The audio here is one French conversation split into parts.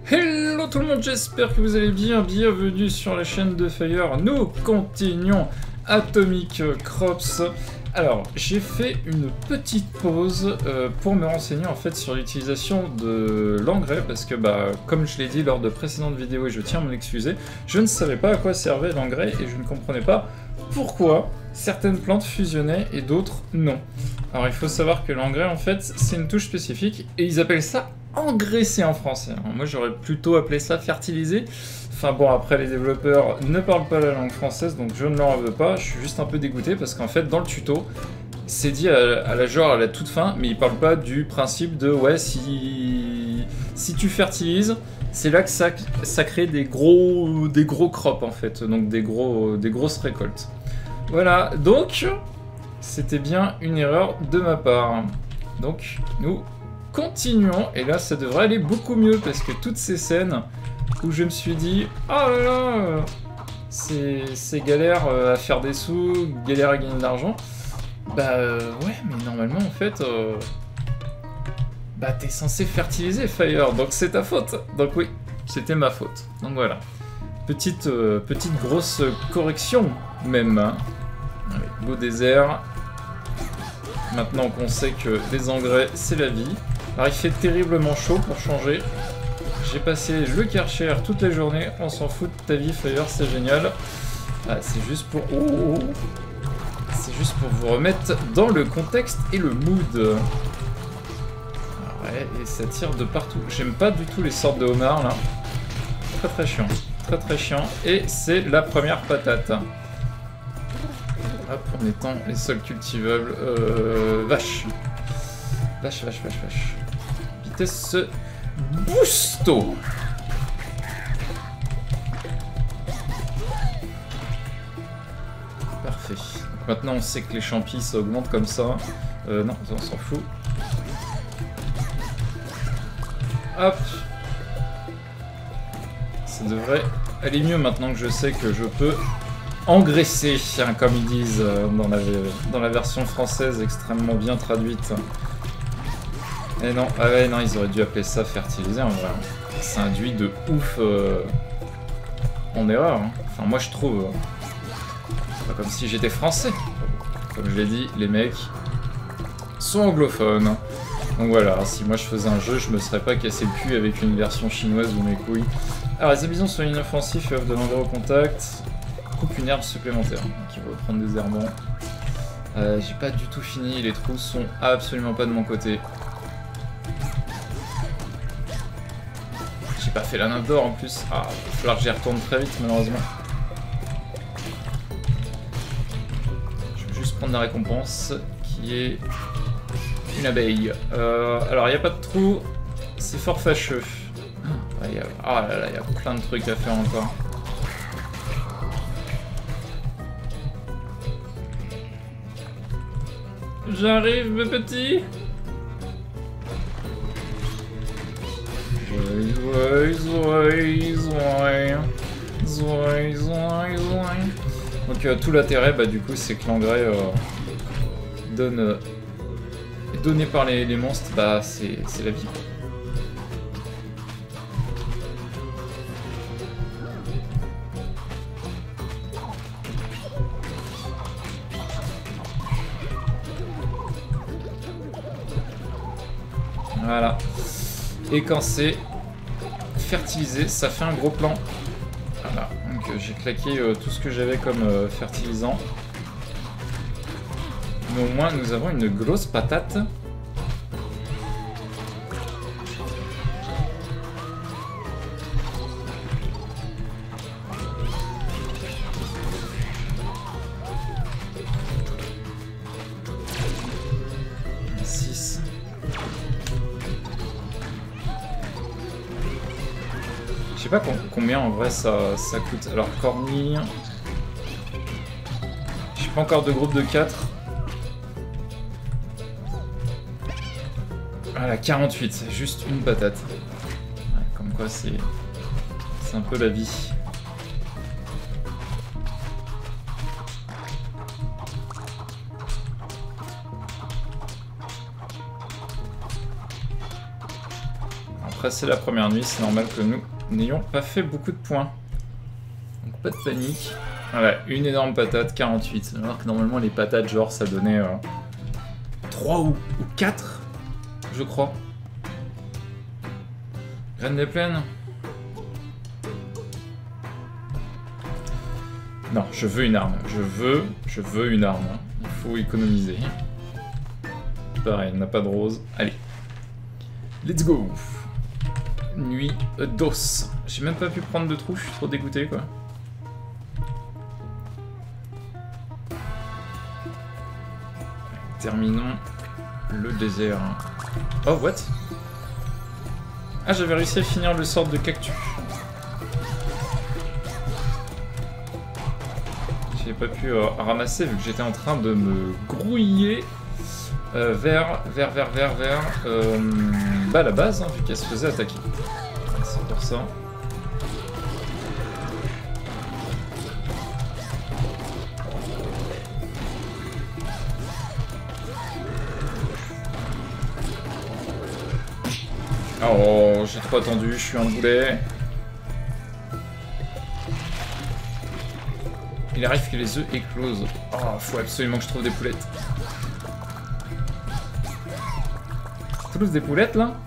Hello tout le monde, j'espère que vous allez bien, bienvenue sur la chaîne de Fire. Nous continuons Atomic Crops. Alors, j'ai fait une petite pause pour me renseigner en fait sur l'utilisation de l'engrais parce que comme je l'ai dit lors de précédentes vidéos et je tiens à m'en excuser, je ne savais pas à quoi servait l'engrais et je ne comprenais pas pourquoi certaines plantes fusionnaient et d'autres non. Alors il faut savoir que l'engrais en fait c'est une touche spécifique et ils appellent ça engraisser en français. Alors, moi j'aurais plutôt appelé ça fertiliser. Enfin bon, après les développeurs ne parlent pas la langue française donc je ne leur en veux pas. Je suis juste un peu dégoûté parce qu'en fait dans le tuto c'est dit à la toute fin, mais ils parlent pas du principe de ouais si tu fertilises c'est là que ça crée des gros crops en fait, donc des grosses récoltes. Voilà, donc c'était bien une erreur de ma part. Donc nous continuons, et là ça devrait aller beaucoup mieux parce que toutes ces scènes où je me suis dit oh là là, c'est galère à faire des sous, galère à gagner de l'argent. Ouais, mais normalement en fait t'es censé fertiliser Fire, donc c'est ta faute. Donc oui, c'était ma faute. Donc voilà, petite grosse correction même. Allez, go désert. Maintenant qu'on sait que les engrais c'est la vie. Alors il fait terriblement chaud pour changer. J'ai passé le Karcher toute la journée, on s'en fout de ta vie Fire, c'est génial. Ah, c'est juste pour... c'est juste pour vous remettre dans le contexte et le mood. Ah ouais, et ça tire de partout. J'aime pas du tout les sortes de homards là. Très très chiant. Très très chiant. Et c'est la première patate. Hop, en étant les sols cultivables. Vache. Vache. Vitesse boosto. Parfait. Donc maintenant on sait que les champis ça augmente comme ça. Non, on s'en fout. Hop. Ça devrait aller mieux maintenant que je sais que je peux engraisser, hein, comme ils disent dans la version française extrêmement bien traduite. Et non, ah ouais, non, ils auraient dû appeler ça fertiliser en vrai. Ça induit de ouf en erreur. Hein. Enfin, moi je trouve. C'est pas comme si j'étais français. Comme je l'ai dit, les mecs sont anglophones. Donc voilà, si moi je faisais un jeu, je me serais pas cassé le cul avec une version chinoise ou mes couilles. Alors, les habitants sont inoffensifs et offrent de l'engrais au contact. Coupe une herbe supplémentaire qui va prendre des herbants. J'ai pas du tout fini, les trous sont absolument pas de mon côté. J'ai pas fait la nappe d'or en plus. Ah, il va falloir que j'y retourne très vite malheureusement. Je vais juste prendre la récompense qui est une abeille. Alors il n'y a pas de trou, c'est fort fâcheux. Ah là là, il y a plein de trucs à faire encore. J'arrive mes petits. Donc tout l'intérêt du coup c'est que l'engrais donné par les monstres, c'est la vie. Voilà. Et quand c'est fertilisé, ça fait un gros plan. Voilà. Donc j'ai claqué tout ce que j'avais comme fertilisant. Mais au moins nous avons une grosse patate. Je sais pas combien en vrai ça coûte. Alors cornille. J'ai pas encore de groupe de 4. Voilà, 48, c'est juste une patate. Ouais, comme quoi c'est un peu la vie. Après, c'est la première nuit, c'est normal que nous n'ayons pas fait beaucoup de points. Donc pas de panique. Voilà, une énorme patate, 48. Alors que normalement les patates, genre, ça donnait 3 ou 4, je crois. Graines des plaines. Non, je veux une arme. Je veux une arme. Il faut économiser. Pareil, on n'a pas de rose. Allez. Let's go. Nuit d'os. J'ai même pas pu prendre de trou, je suis trop dégoûté, quoi. Terminons le désert. Oh, what? Ah, j'avais réussi à finir le sort de cactus. J'ai pas pu ramasser vu que j'étais en train de me grouiller vers bah, la base, hein, vu qu'elle se faisait attaquer. C'est pour ça. Oh, j'ai trop attendu, je suis un boulet. Il arrive que les œufs éclosent. Oh, faut absolument que je trouve des poulettes. Tous des poulettes là.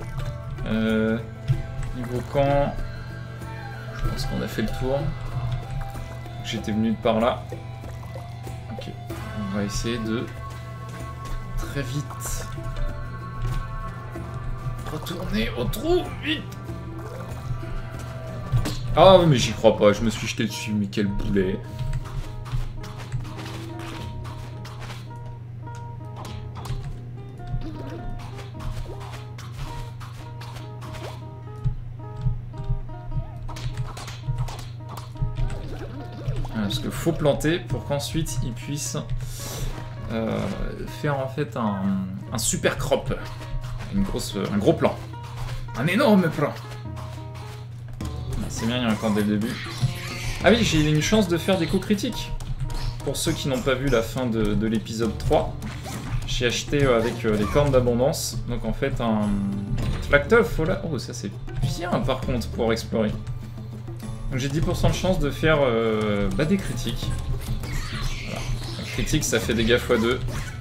Niveau camp. Je pense qu'on a fait le tour. J'étais venu de par là. Ok. On va essayer de très vite retourner au trou. Vite. Ah mais j'y crois pas. Je me suis jeté dessus. Mais quel boulet. Parce qu'il faut planter pour qu'ensuite il puisse faire en fait un super crop. Un gros plan. Un énorme plan. C'est bien, il y a un camp dès le début. Ah oui, j'ai une chance de faire des coups critiques. Pour ceux qui n'ont pas vu la fin de l'épisode 3, j'ai acheté avec les cornes d'abondance. Donc en fait un tracteur fola. Oh, ça c'est bien par contre pour explorer. Donc j'ai 10% de chance de faire bah, des critiques. Voilà. Un critique, ça fait dégâts x2.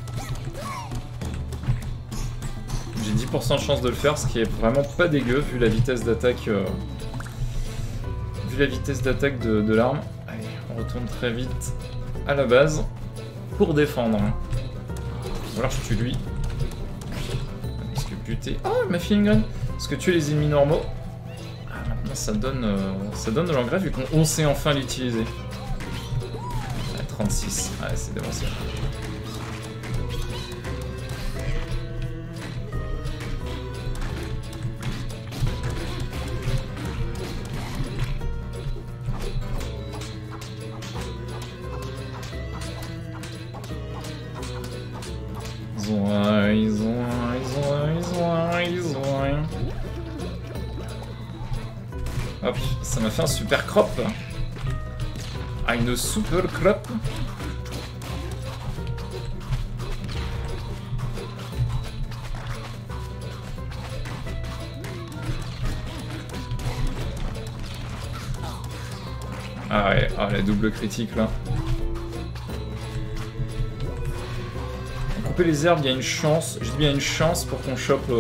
J'ai 10% de chance de le faire, ce qui est vraiment pas dégueu vu la vitesse d'attaque de l'arme. Allez, on retourne très vite à la base pour défendre. Ou alors je tue lui. Parce que buter... Oh, il m'a fait une graine. Parce que tuer les ennemis normaux... Ça donne de l'engrais vu qu'on sait enfin l'utiliser. 36, ouais, c'est démentiel. Hop, ça m'a fait un super crop. Ah, une super crop. Ah ouais, ah, la double critique là. Couper les herbes, il y a une chance. Je dis bien une chance pour qu'on chope...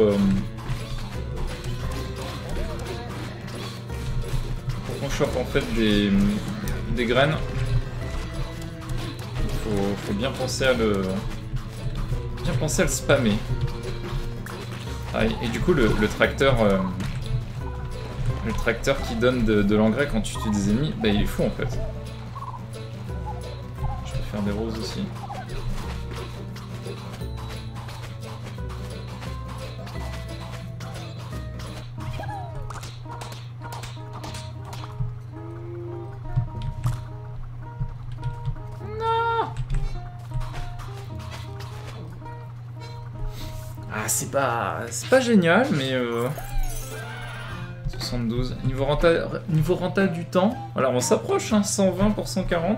en fait des graines. Faut bien penser à le spammer. Ah, et du coup le tracteur qui donne de l'engrais quand tu tues des ennemis, bah il est fou en fait. Je peux faire des roses aussi. C'est pas génial, mais 72. Niveau rentable du temps. Voilà, on s'approche, hein, 120 pour 140.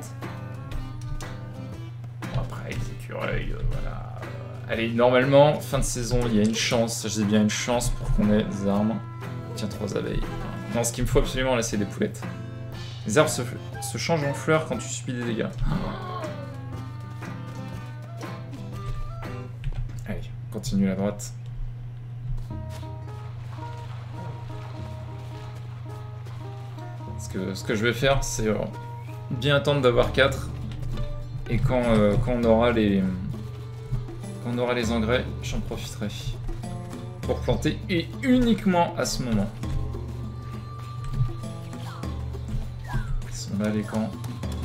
Bon, après, les écureuils, voilà. Allez, normalement, fin de saison, il y a une chance, je dis bien une chance pour qu'on ait des armes. Tiens, 3 abeilles. Non, ce qu'il me faut absolument là, c'est des poulettes. Les arbres se changent en fleurs quand tu subis des dégâts. Allez, continue à droite. Ce que je vais faire, c'est bien attendre d'avoir 4. Et quand on aura les engrais, j'en profiterai pour planter, et uniquement à ce moment. Ils sont là les camps.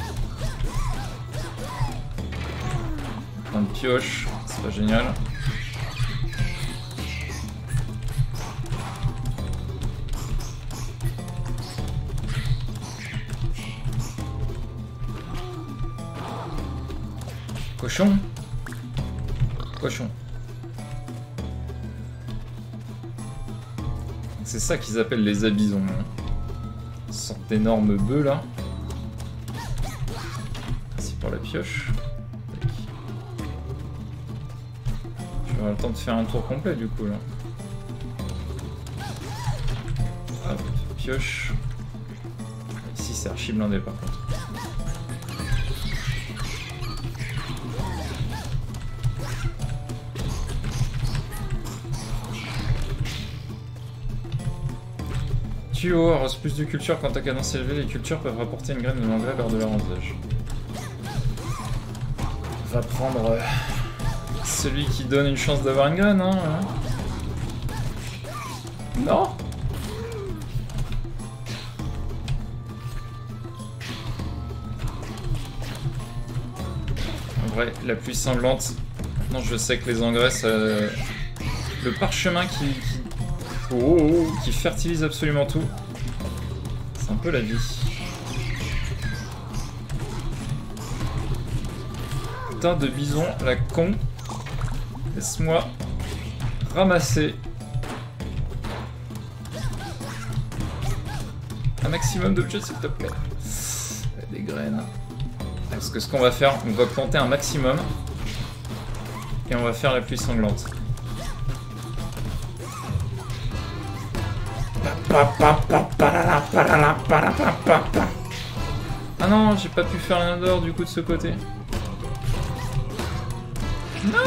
Plein de pioches, c'est pas génial. Cochon. Cochon. C'est ça qu'ils appellent les abysons. Une sorte d'énorme bœuf là. Merci pour la pioche. Tu auras le temps de faire un tour complet du coup là. Hop, pioche. Ici c'est archi blindé par contre. Tu auras plus de culture quand ta cadence est élevée, les cultures peuvent rapporter une graine de l'engrais lors de l'arrosage. Va prendre celui qui donne une chance d'avoir une graine, hein. Non. En vrai, la pluie sanglante. Maintenant je sais que les engrais, ça... Le parchemin qui fertilise absolument tout. C'est un peu la vie. Putain de bison, la con. Laisse-moi ramasser un maximum d'objets s'il te plaît. Des graines. Parce que ce qu'on va faire, on va planter un maximum. Et on va faire la pluie sanglante. Ah non, j'ai pas pu faire l'un du coup de ce côté. Non.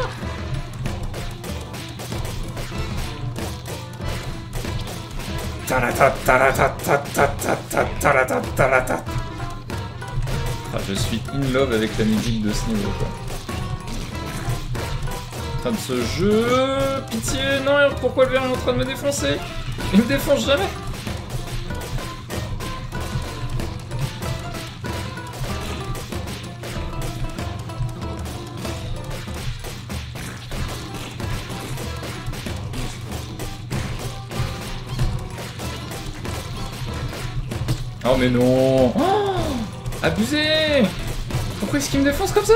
Ah, je suis in love avec la musique de ce niveau quoi. Fin de ce jeu, pitié, non, pourquoi le verre est en train de me défoncer? Il me défonce jamais. Oh mais non. Oh, abusé. Pourquoi est-ce qu'il me défonce comme ça?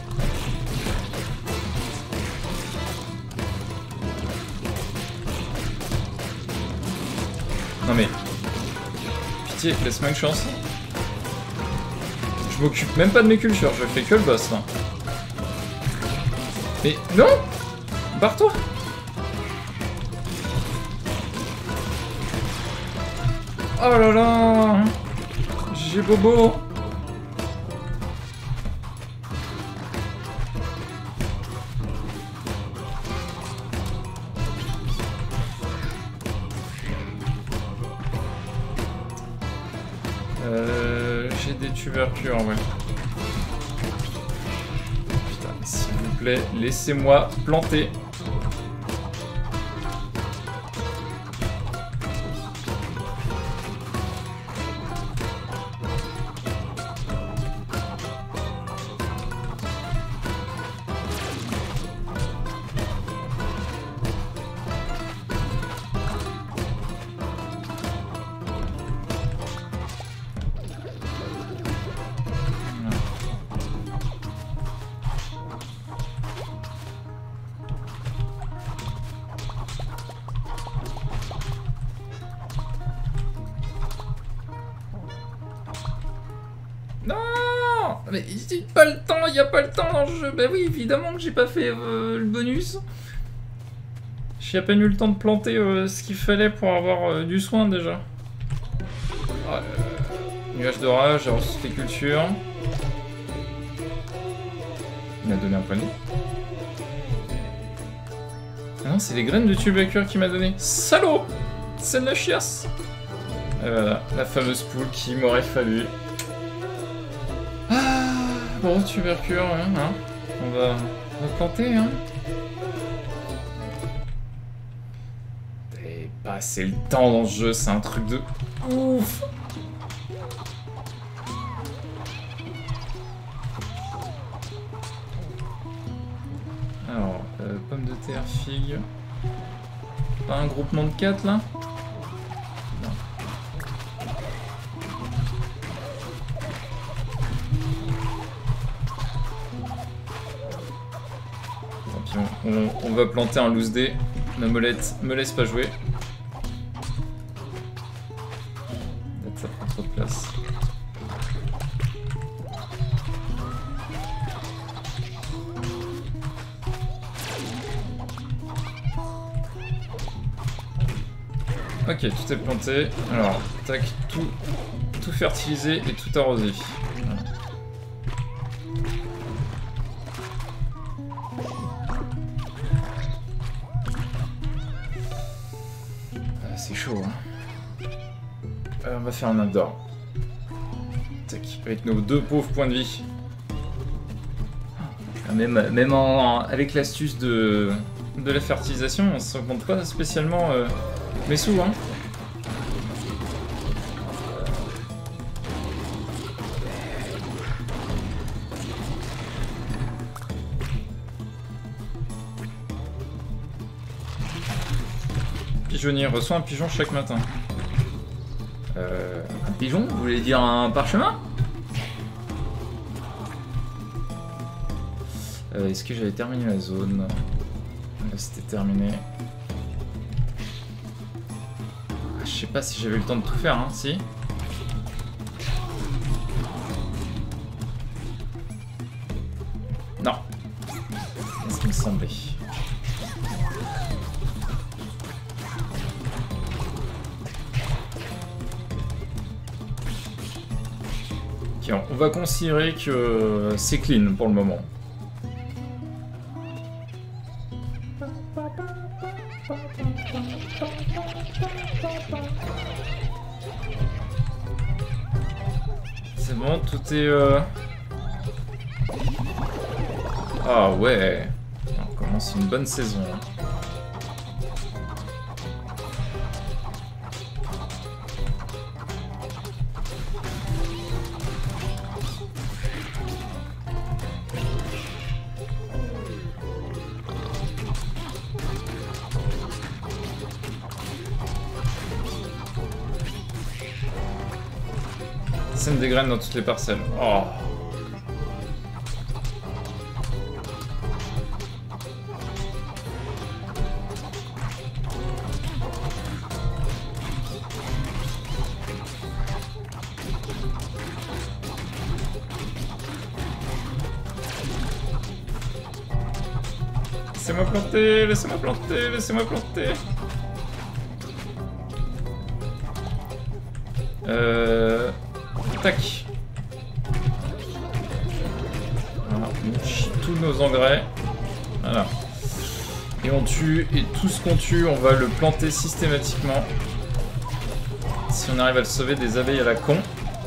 Non mais... Pitié, laisse-moi une chance. Je m'occupe même pas de mes cultures, je fais que le boss là. Mais non. Barre-toi. Oh là là. J'ai bobo. J'ai des tubercules, ouais. Putain, s'il vous plaît, laissez-moi planter. Mais il n'y a pas le temps, il n'y a pas le temps dans le jeu. Bah oui, évidemment que j'ai pas fait le bonus. J'ai à peine eu le temps de planter ce qu'il fallait pour avoir du soin déjà. Oh, nuage d'orage, j'ai reçu les cultures. Il m'a donné un point de vie. Ah non, c'est les graines de tubercule qu'il m'a donné. Salaud! C'est de la chiasse! Et voilà, la fameuse poule qui m'aurait fallu. Ah, bon, tubercule, hein. On va planter, hein. T'avais pas assez le temps dans ce jeu, c'est un truc de ouf! Alors, pomme de terre, figue. Pas un groupement de 4 là? Non. Tant pis, on va planter un loose dé. Ma molette me laisse pas jouer. Peut-être ça prend trop de place. Ok, tout est planté. Alors, tac, tout fertilisé et tout arrosé. Voilà. C'est chaud, hein. On va faire un outdoor. Tac, avec nos 2 pauvres points de vie. Même avec l'astuce de la fertilisation, on s'augmente pas spécialement mes sous, hein. Pigeonnier reçoit un pigeon chaque matin. Un pigeon? Vous voulez dire un parchemin? Est-ce que j'avais terminé la zone? Là, c'était terminé. Je sais pas si j'avais eu le temps de tout faire, hein, si. Non. C'est ce qui me semblait. Ok, on va considérer que c'est clean pour le moment. C'est bon, tout est... Ah ouais, on commence une bonne saison. Sème des graines dans toutes les parcelles. Oh. Laissez-moi planter, laissez-moi planter, laissez-moi planter. Tac. Voilà, on chie tous nos engrais. Voilà. Et on tue, et tout ce qu'on tue, on va le planter systématiquement. Si on arrive à le sauver des abeilles à la con.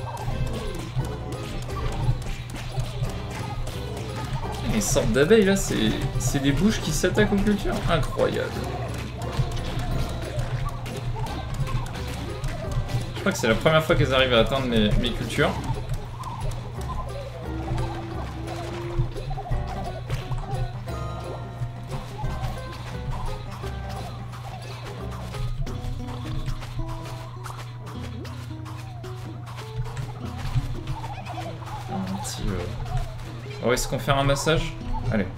Les sortes d'abeilles là, c'est des bouches qui s'attaquent aux cultures. Incroyable. Je crois que c'est la première fois qu'elles arrivent à atteindre mes cultures. Un petit... Oh, est-ce qu'on fait un massage? Allez.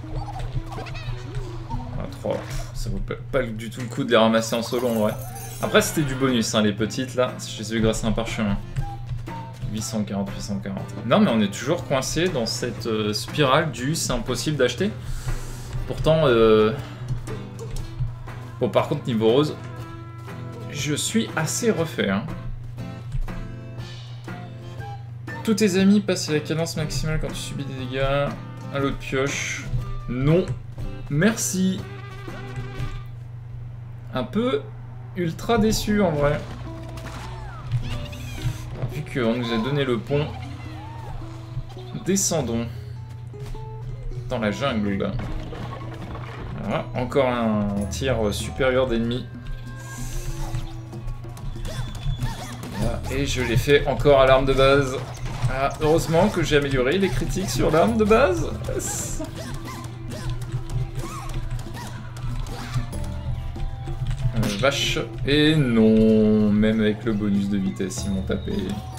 Ah, 3. Ça vaut pas du tout le coup de les ramasser en solo en vrai. Après c'était du bonus, hein, les petites là, je les ai eu grâce à un parchemin. 840, 840. Non mais on est toujours coincé dans cette spirale du c'est impossible d'acheter. Pourtant Bon, par contre, niveau rose, je suis assez refait. Hein. Tous tes amis passent à la cadence maximale quand tu subis des dégâts. Un lot de pioche. Non. Merci. Un peu ultra déçu en vrai. Alors, vu qu'on nous a donné le pont, descendons dans la jungle. Voilà. Encore un tir supérieur d'ennemis. Voilà. Et je l'ai fait encore à l'arme de base. Ah, heureusement que j'ai amélioré les critiques sur l'arme de base. Vache. Et non, même avec le bonus de vitesse, ils m'ont tapé.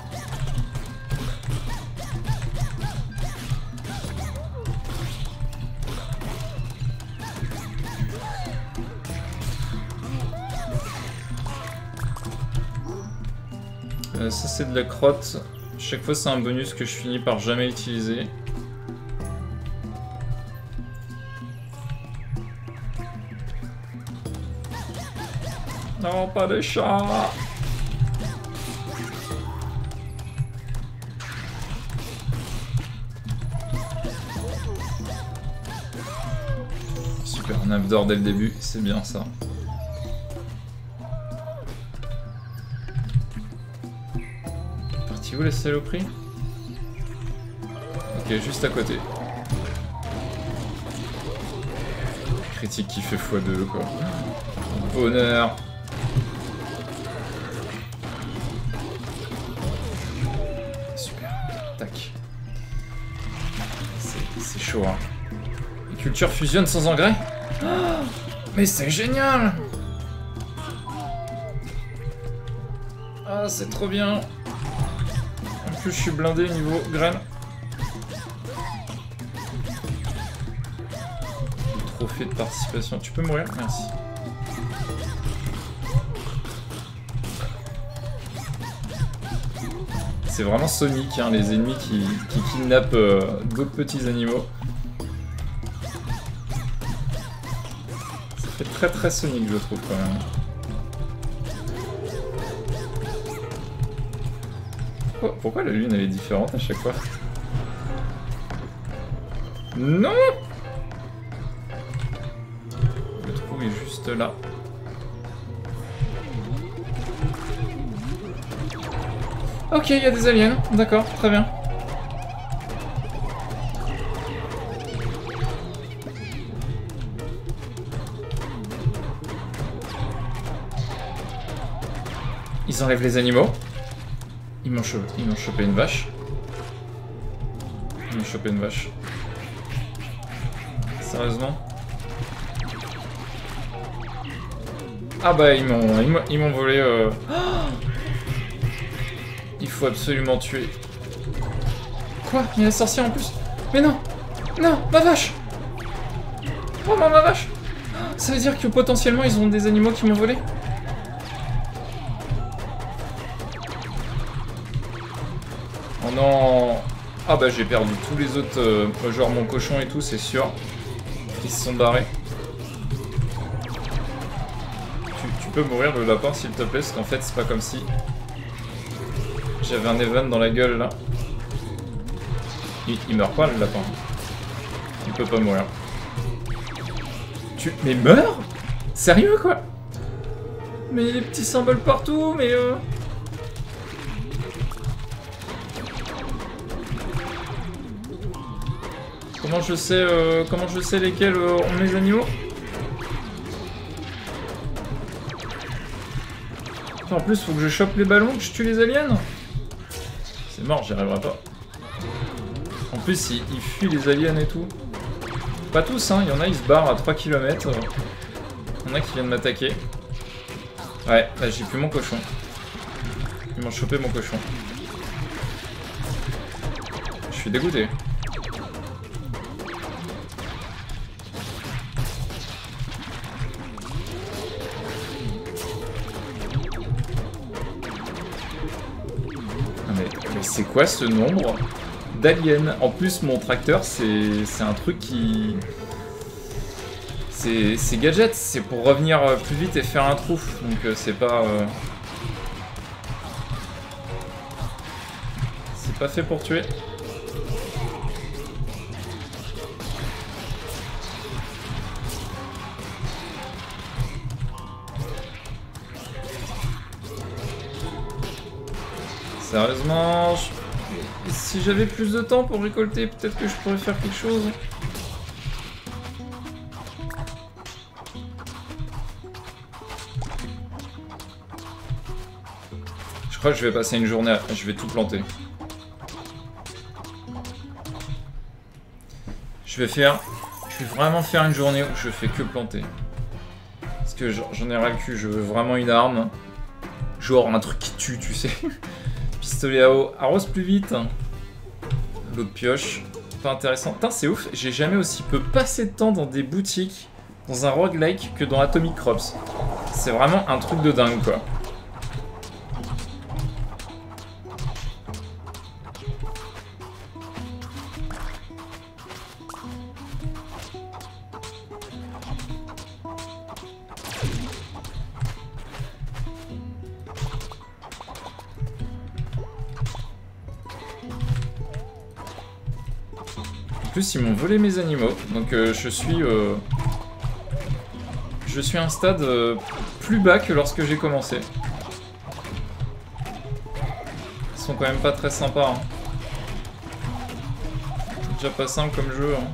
Ça c'est de la crotte. Chaque fois c'est un bonus que je finis par jamais utiliser. Non, pas les chats. Super, un œuf d'or dès le début, c'est bien ça. Parti où la saloperie? Ok, juste à côté. Critique qui fait x2 quoi. Bonheur. Super, tac. C'est chaud hein. Les cultures fusionnent sans engrais? Oh, mais c'est génial! Ah, c'est trop bien. En plus, je suis blindé niveau graines. Trophée de participation. Tu peux mourir? Merci. C'est vraiment Sonic, hein, les ennemis qui kidnappent d'autres petits animaux. Ça fait très très Sonic, je trouve, quand même. Pourquoi la lune elle est différente à chaque fois? Non! Le trou est juste là. Ok, il y a des aliens, d'accord, très bien. Ils enlèvent les animaux. Ils m'ont chopé une vache. Ils m'ont chopé une vache. Sérieusement? Ah bah ils m'ont volé... Il faut absolument tuer. Quoi? Il y a un sorcier en plus? Mais non! Non! Ma vache! Oh non, ma vache! Ça veut dire que potentiellement ils ont des animaux qui m'ont volé? Oh non! Ah bah j'ai perdu tous les autres, genre mon cochon et tout, c'est sûr. Ils se sont barrés. Tu peux mourir le lapin s'il te plaît, parce qu'en fait c'est pas comme si... J'avais un Evan dans la gueule là. Il meurt pas le lapin. Il peut pas mourir. Mais meurs? Sérieux quoi? Mais les petits symboles partout, mais comment je sais lesquels ont mes animaux? En plus faut que je chope les ballons, que je tue les aliens. C'est mort, j'y arriverai pas. En plus, il fuit les aliens et tout. Pas tous, hein. Il y en a, ils se barrent à 3 km. Il y en a qui viennent m'attaquer. Ouais, là, j'ai plus mon cochon. Ils m'ont chopé mon cochon. Je suis dégoûté. C'est quoi ce nombre d'aliens? En plus, mon tracteur, c'est un truc qui... Ces gadgets, c'est pour revenir plus vite et faire un trou. Donc c'est pas... C'est pas fait pour tuer. Sérieusement, si j'avais plus de temps pour récolter, peut-être que je pourrais faire quelque chose. Je crois que je vais passer une journée à... Je vais tout planter. Je vais vraiment faire une journée où je fais que planter. Parce que j'en ai ras le cul, je veux vraiment une arme. Genre un truc qui tue, tu sais. Pistolet à eau, arrose plus vite. L'eau de pioche, pas intéressant. Putain, c'est ouf, j'ai jamais aussi peu passé de temps dans des boutiques, dans un roguelike, que dans Atomic Crops. C'est vraiment un truc de dingue, quoi. En plus, ils m'ont volé mes animaux, donc je suis à un stade plus bas que lorsque j'ai commencé. Ils sont quand même pas très sympas. Hein. C'est déjà pas simple comme jeu. Hein.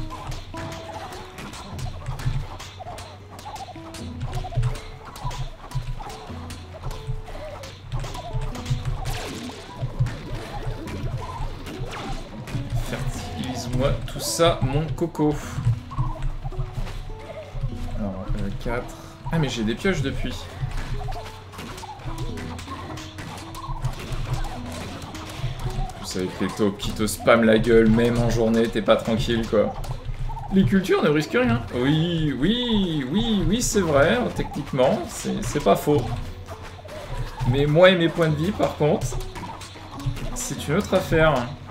Moi tout ça, mon coco. Alors, 4. Ah, mais j'ai des pioches depuis. En plus, avec les taupes qui te spamment la gueule, même en journée, t'es pas tranquille, quoi. Les cultures ne risquent rien. Oui, c'est vrai, techniquement, c'est pas faux. Mais moi et mes points de vie, par contre, c'est une autre affaire.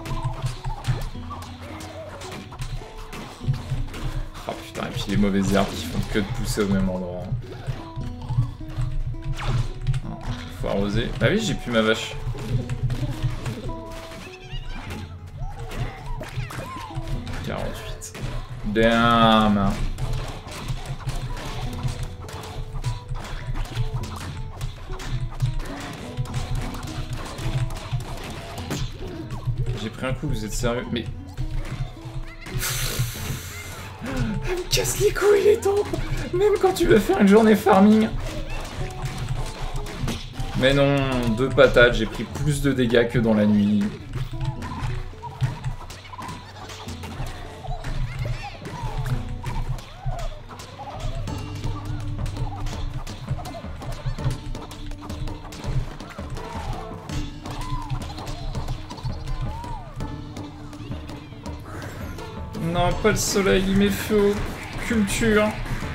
Et puis les mauvaises herbes qui font que de pousser au même endroit. Il faut arroser. Bah oui, j'ai plus ma vache. « 48. Damn. J'ai pris un coup, vous êtes sérieux? Mais... Elle me casse les couilles les taupes, même quand tu veux faire une journée farming. Mais non, 2 patates, j'ai pris plus de dégâts que dans la nuit. Non, pas le soleil, il met feu aux cultures.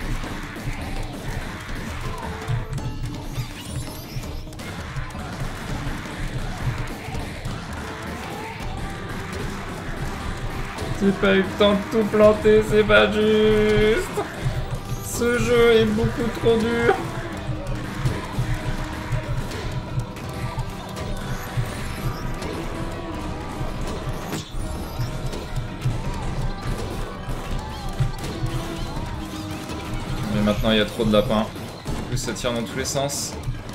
J'ai pas eu le temps de tout planter, c'est pas juste. Ce jeu est beaucoup trop dur. Mais maintenant il y a trop de lapins. Du coup ça tire dans tous les sens.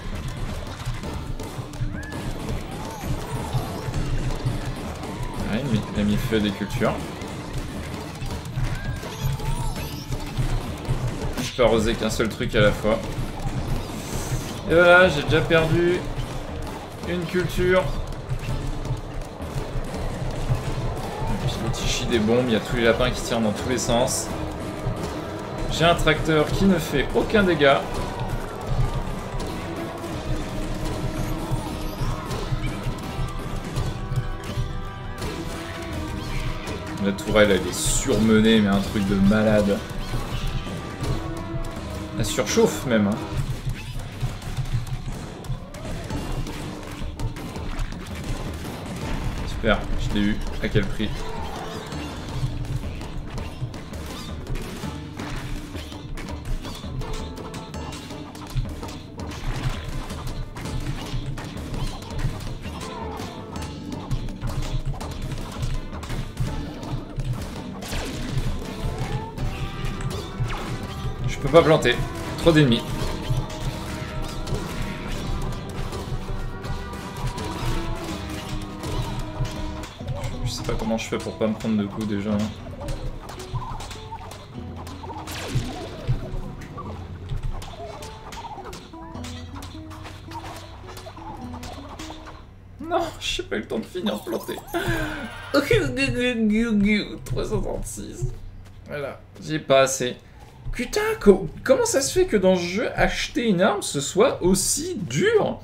Ouais, il a mis feu à des cultures. Je peux arroser qu'un seul truc à la fois. Et voilà, j'ai déjà perdu une culture. Et puis le tichi des bombes, il y a tous les lapins qui tirent dans tous les sens. J'ai un tracteur qui ne fait aucun dégât. La tourelle, elle est surmenée, mais un truc de malade. Elle surchauffe même. Hein. Super, je l'ai eu. À quel prix? Je peux pas planter. Trop d'ennemis. Je sais pas comment je fais pour pas me prendre de coups déjà. Non, j'ai pas eu le temps de finir de planter. 336. Voilà, j'ai pas assez. Putain, comment ça se fait que dans ce jeu, acheter une arme, ce soit aussi dur?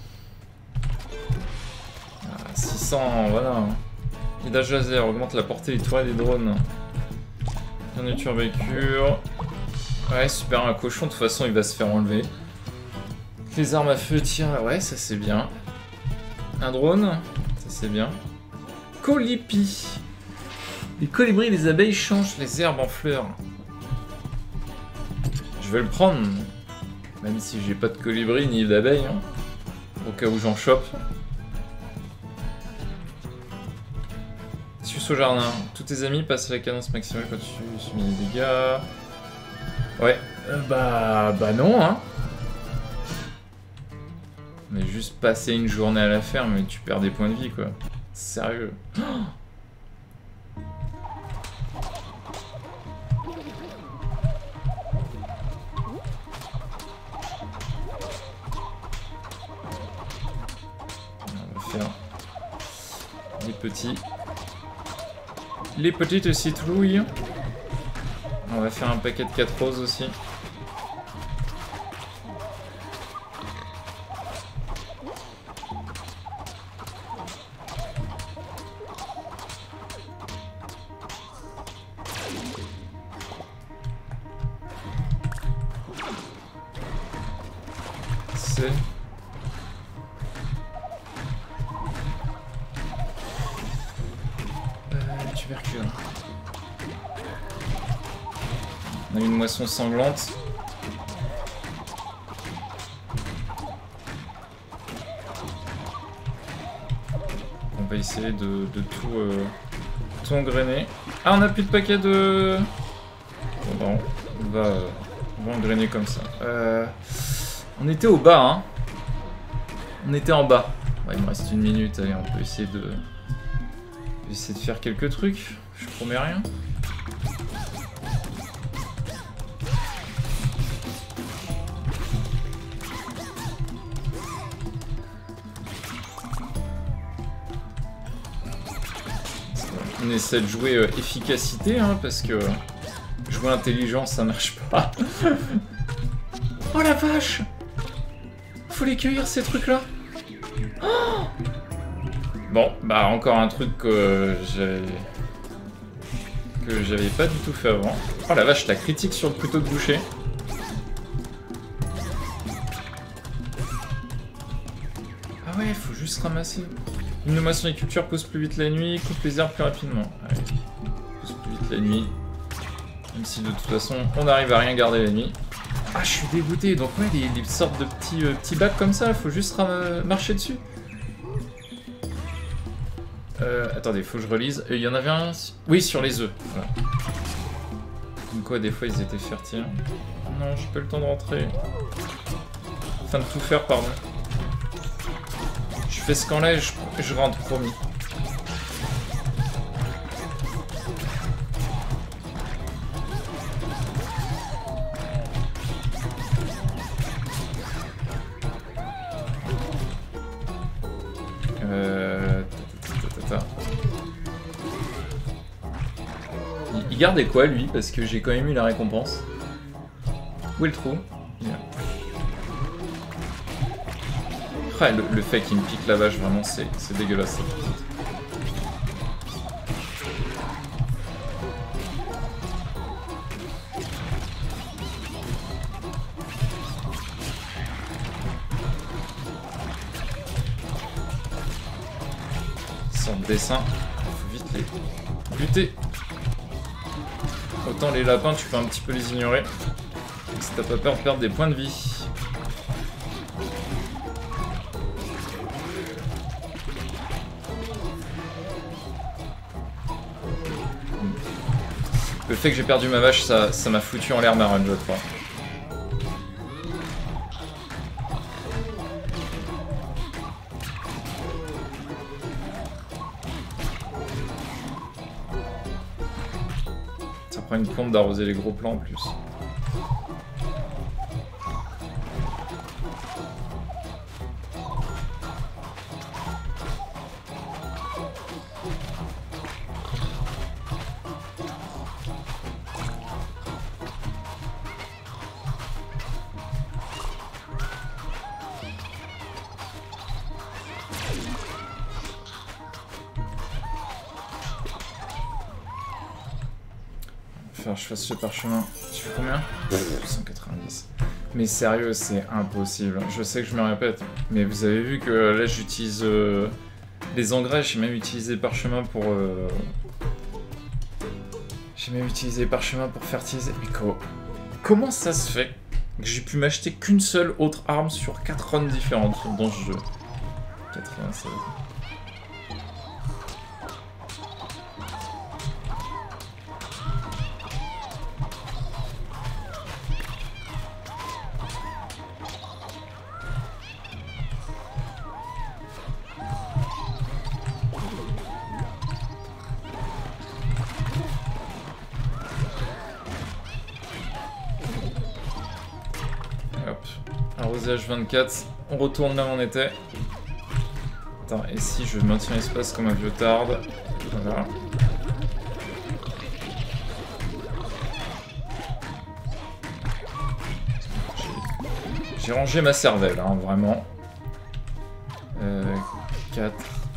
600, voilà. Guidage laser, augmente la portée des tourelles des drones. Garniture véhicule. Ouais, super, un cochon, de toute façon, il va se faire enlever. Les armes à feu tirent, ouais, ça c'est bien. Un drone, ça c'est bien. Colipi. Les colibris et les abeilles changent les herbes en fleurs. Je vais le prendre, même si j'ai pas de colibri ni d'abeilles, hein, au cas où j'en chope. Suce au jardin. Tous tes amis passent à la cadence maximale quand tu subis des dégâts. Ouais, bah non, hein. Mais juste passer une journée à la ferme et tu perds des points de vie, quoi. Sérieux. Oh, les petites citrouilles. On va faire un paquet de 4 roses aussi. C'est... tubercule. On a une moisson sanglante. On va essayer de tout engrainer. Ah, on a plus de paquets de... Bon, on va engrainer comme ça. On était au bas, hein. On était en bas. Ouais, il me reste 1 minute, allez, on peut essayer de... essayer de faire quelques trucs, je promets rien. On essaie de jouer efficacité, hein, parce que jouer intelligence ça marche pas. Oh la vache! Faut les cueillir ces trucs là. Oh, bon, bah encore un truc que j'avais pas du tout fait avant. Oh la vache, la critique sur le couteau de boucher. Ah ouais, faut juste ramasser. Une moisson et culture pousse plus vite la nuit, coupe les herbes plus rapidement. Allez, pousse plus vite la nuit. Même si de toute façon, on n'arrive à rien garder la nuit. Ah, je suis dégoûté. Donc ouais, des sortes de petits bacs comme ça, faut juste marcher dessus. Attendez, faut que je relise. Il y en avait un... Oui, sur les œufs. Voilà. Comme quoi, des fois, ils étaient fertiles. Non, j'ai pas le temps de rentrer. Enfin, de tout faire, pardon. Je fais ce qu'en là et je rentre, promis. Il gardait quoi lui? Parce que j'ai quand même eu la récompense. Où est le trou? Ah, le fait qu'il me pique la vache, vraiment, c'est dégueulasse. Sans dessin, il faut vite les buter. Autant les lapins, tu peux un petit peu les ignorer. Si t'as pas peur de perdre des points de vie. Le fait que j'ai perdu ma vache, ça m'a foutu en l'air ma run, je crois. prend une pompe d'arroser les gros plans en plus. Faire je fasse ce parchemin. Tu fais combien? 190. Mais sérieux, c'est impossible. Je sais que je me répète, mais vous avez vu que là j'utilise les engrais, j'ai même utilisé le parchemin pour fertiliser. Mais comment ça se fait que j'ai pu m'acheter qu'une seule autre arme sur 4 runs différentes dans ce jeu? 96. Arrosage 24, on retourne là où on était. Attends, et si je maintiens l'espace comme un vieux tarde? Voilà. J'ai rangé ma cervelle, hein, vraiment. 4.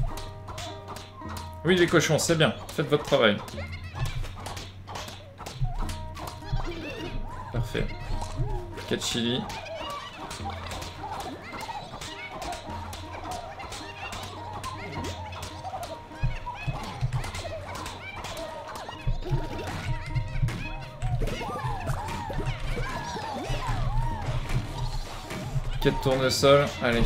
Oui, les cochons, c'est bien. Faites votre travail. Parfait. 4 chili. Quête tournesol, allez.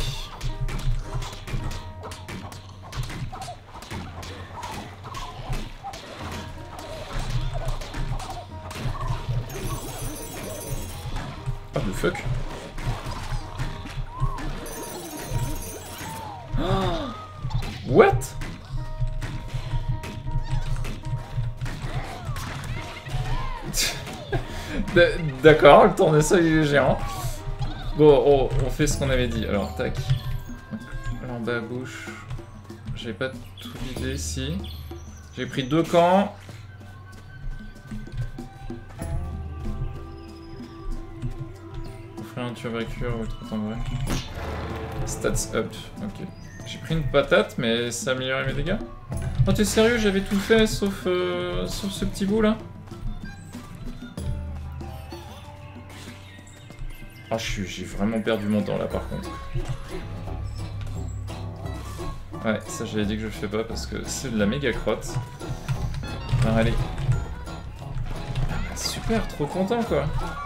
Ah, le fuck. Oh, what? D'accord, le tournesol il est géant. Bon, on fait ce qu'on avait dit. Alors, tac. Lampe à bouche. J'ai pas tout vidé ici. J'ai pris 2 camps. Offrir un turbacure ou autre en vrai. Stats up. Ok. J'ai pris une patate, mais ça a amélioré mes dégâts. Oh, t'es sérieux? J'avais tout fait sauf ce petit bout là. Ah, j'ai vraiment perdu mon temps là par contre. Ouais, ça j'avais dit que je le fais pas parce que c'est de la méga crotte. Alors allez. Super, trop content quoi.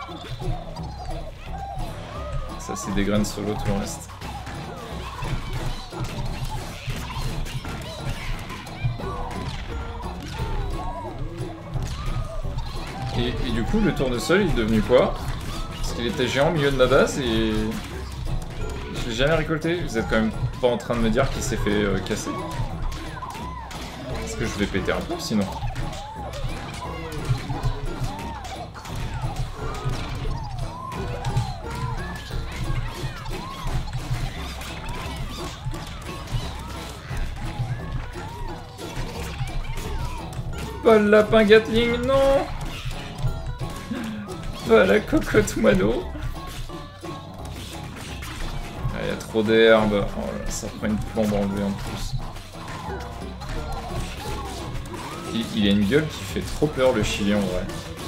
Ça c'est des graines solo, tout le reste. Et du coup le tournesol il est devenu quoi? Parce qu'il était géant au milieu de ma base et je l'ai jamais récolté. Vous êtes quand même pas en train de me dire qu'il s'est fait casser. Est-ce que je vais péter un peu sinon? Pas le lapin Gatling, non! Pas la cocotte moineau. Il y a trop d'herbe. Oh là, ça prend une plombe enlevée en plus. Il a une gueule qui fait trop peur le chili en vrai.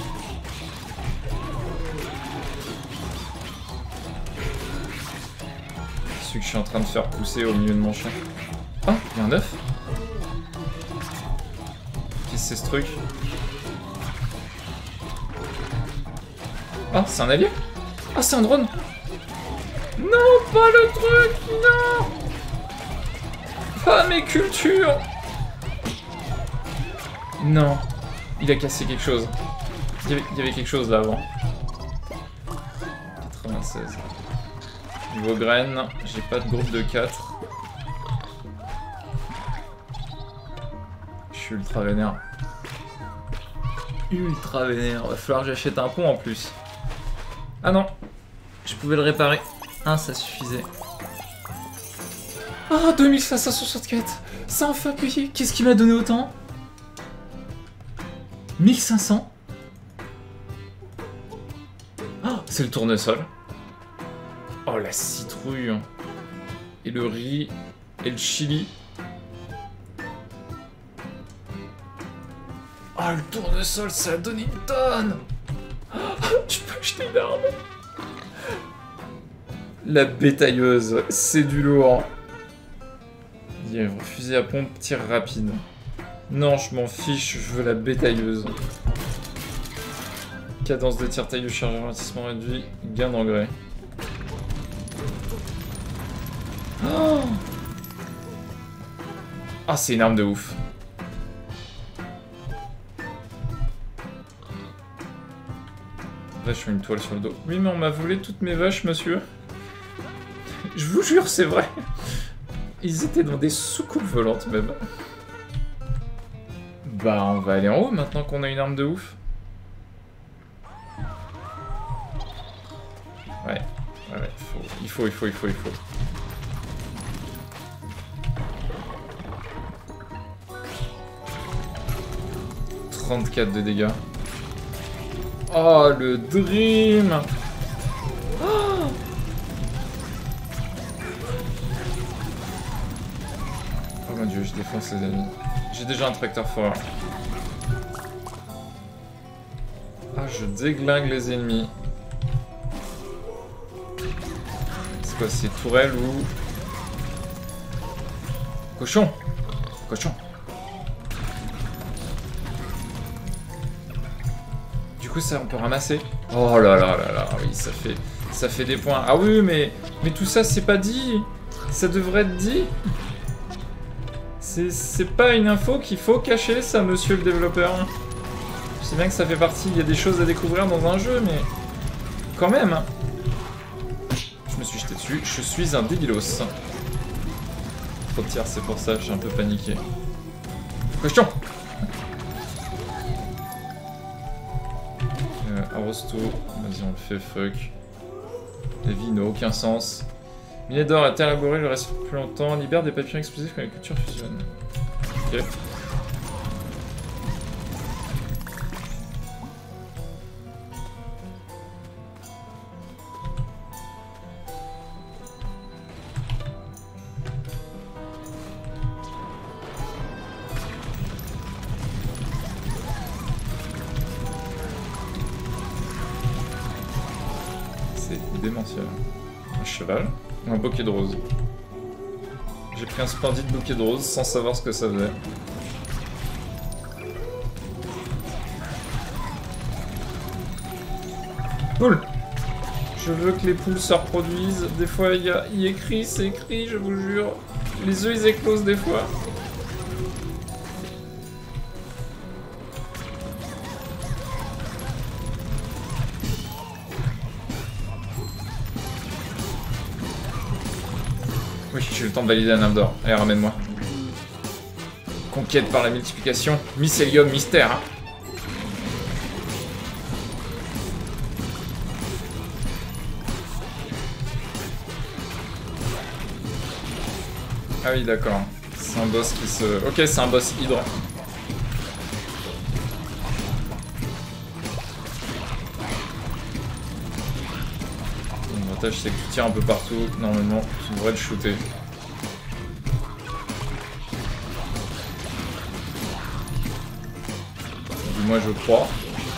Celui que je suis en train de faire pousser au milieu de mon champ. Ah, il y a un œuf. Qu'est-ce que c'est ce truc? Ah, c'est un allié? Ah, c'est un drone! Non, pas le truc! Non! Pas mes cultures! Non. Il a cassé quelque chose. Il y avait quelque chose là avant. 96. Niveau graines, j'ai pas de groupe de 4. Je suis ultra vénère. ultra vénère. Va falloir que j'achète un pont en plus. Ah non, je pouvais le réparer. Ah, ça suffisait. Ah, 2564. Ça a enfin payé. Qu'est-ce qui m'a donné autant? 1500. Ah, c'est le tournesol. Oh, la citrouille. Et le riz. Et le chili. Oh, le tournesol, ça a donné une tonne. Oh, tu peux acheter une arme. La bétailleuse, c'est du lourd. Fusil à pompe, tir rapide. Non, je m'en fiche, je veux la bétailleuse. Cadence de tir, taille de charge, ralentissement réduit, gain d'engrais. Oh, ah, c'est une arme de ouf. Vache, une toile sur le dos. Oui, mais on m'a volé toutes mes vaches, monsieur. Je vous jure, c'est vrai. Ils étaient dans des soucoupes volantes, même. Bah, on va aller en haut, maintenant qu'on a une arme de ouf. Ouais, il faut. 34 de dégâts. Oh, le dream. Oh, oh mon dieu, je défonce les ennemis. J'ai déjà un tracteur fort. Ah, je déglingue les ennemis. C'est quoi, c'est tourelle ou... Cochon. Cochon. Du coup, ça, on peut ramasser. Oh là là là là, oui, ça fait des points. Ah oui, mais tout ça, c'est pas dit. Ça devrait être dit. C'est pas une info qu'il faut cacher, ça, monsieur le développeur. Je sais bien que ça fait partie, il y a des choses à découvrir dans un jeu, mais... Quand même. Je me suis jeté dessus, je suis un débilos. Trop de tirs, c'est pour ça, je suis un peu paniqué. Question. Arrosto, vas-y, on le fait, fuck. La vie n'a aucun sens. Minet d'or, la terre labourée, je reste plus longtemps. Libère des papillons explosifs quand les cultures fusionnent. Ok. C'est démentiel. Un cheval ou un bouquet de roses. J'ai pris un splendide bouquet de roses sans savoir ce que ça faisait. Poule. Je veux que les poules se reproduisent. Des fois, il y écrit, c'est écrit, je vous jure. Les œufs, ils éclosent des fois. Oui, j'ai eu le temps de valider un âme d'or. Allez, ramène-moi. Conquête par la multiplication. Mycélium mystère. Hein. Ah oui, d'accord. C'est un boss qui se... Ok, c'est un boss hydre. L'avantage, c'est que tu tires un peu partout. Normalement, tu devrais le shooter. Du moins, je crois.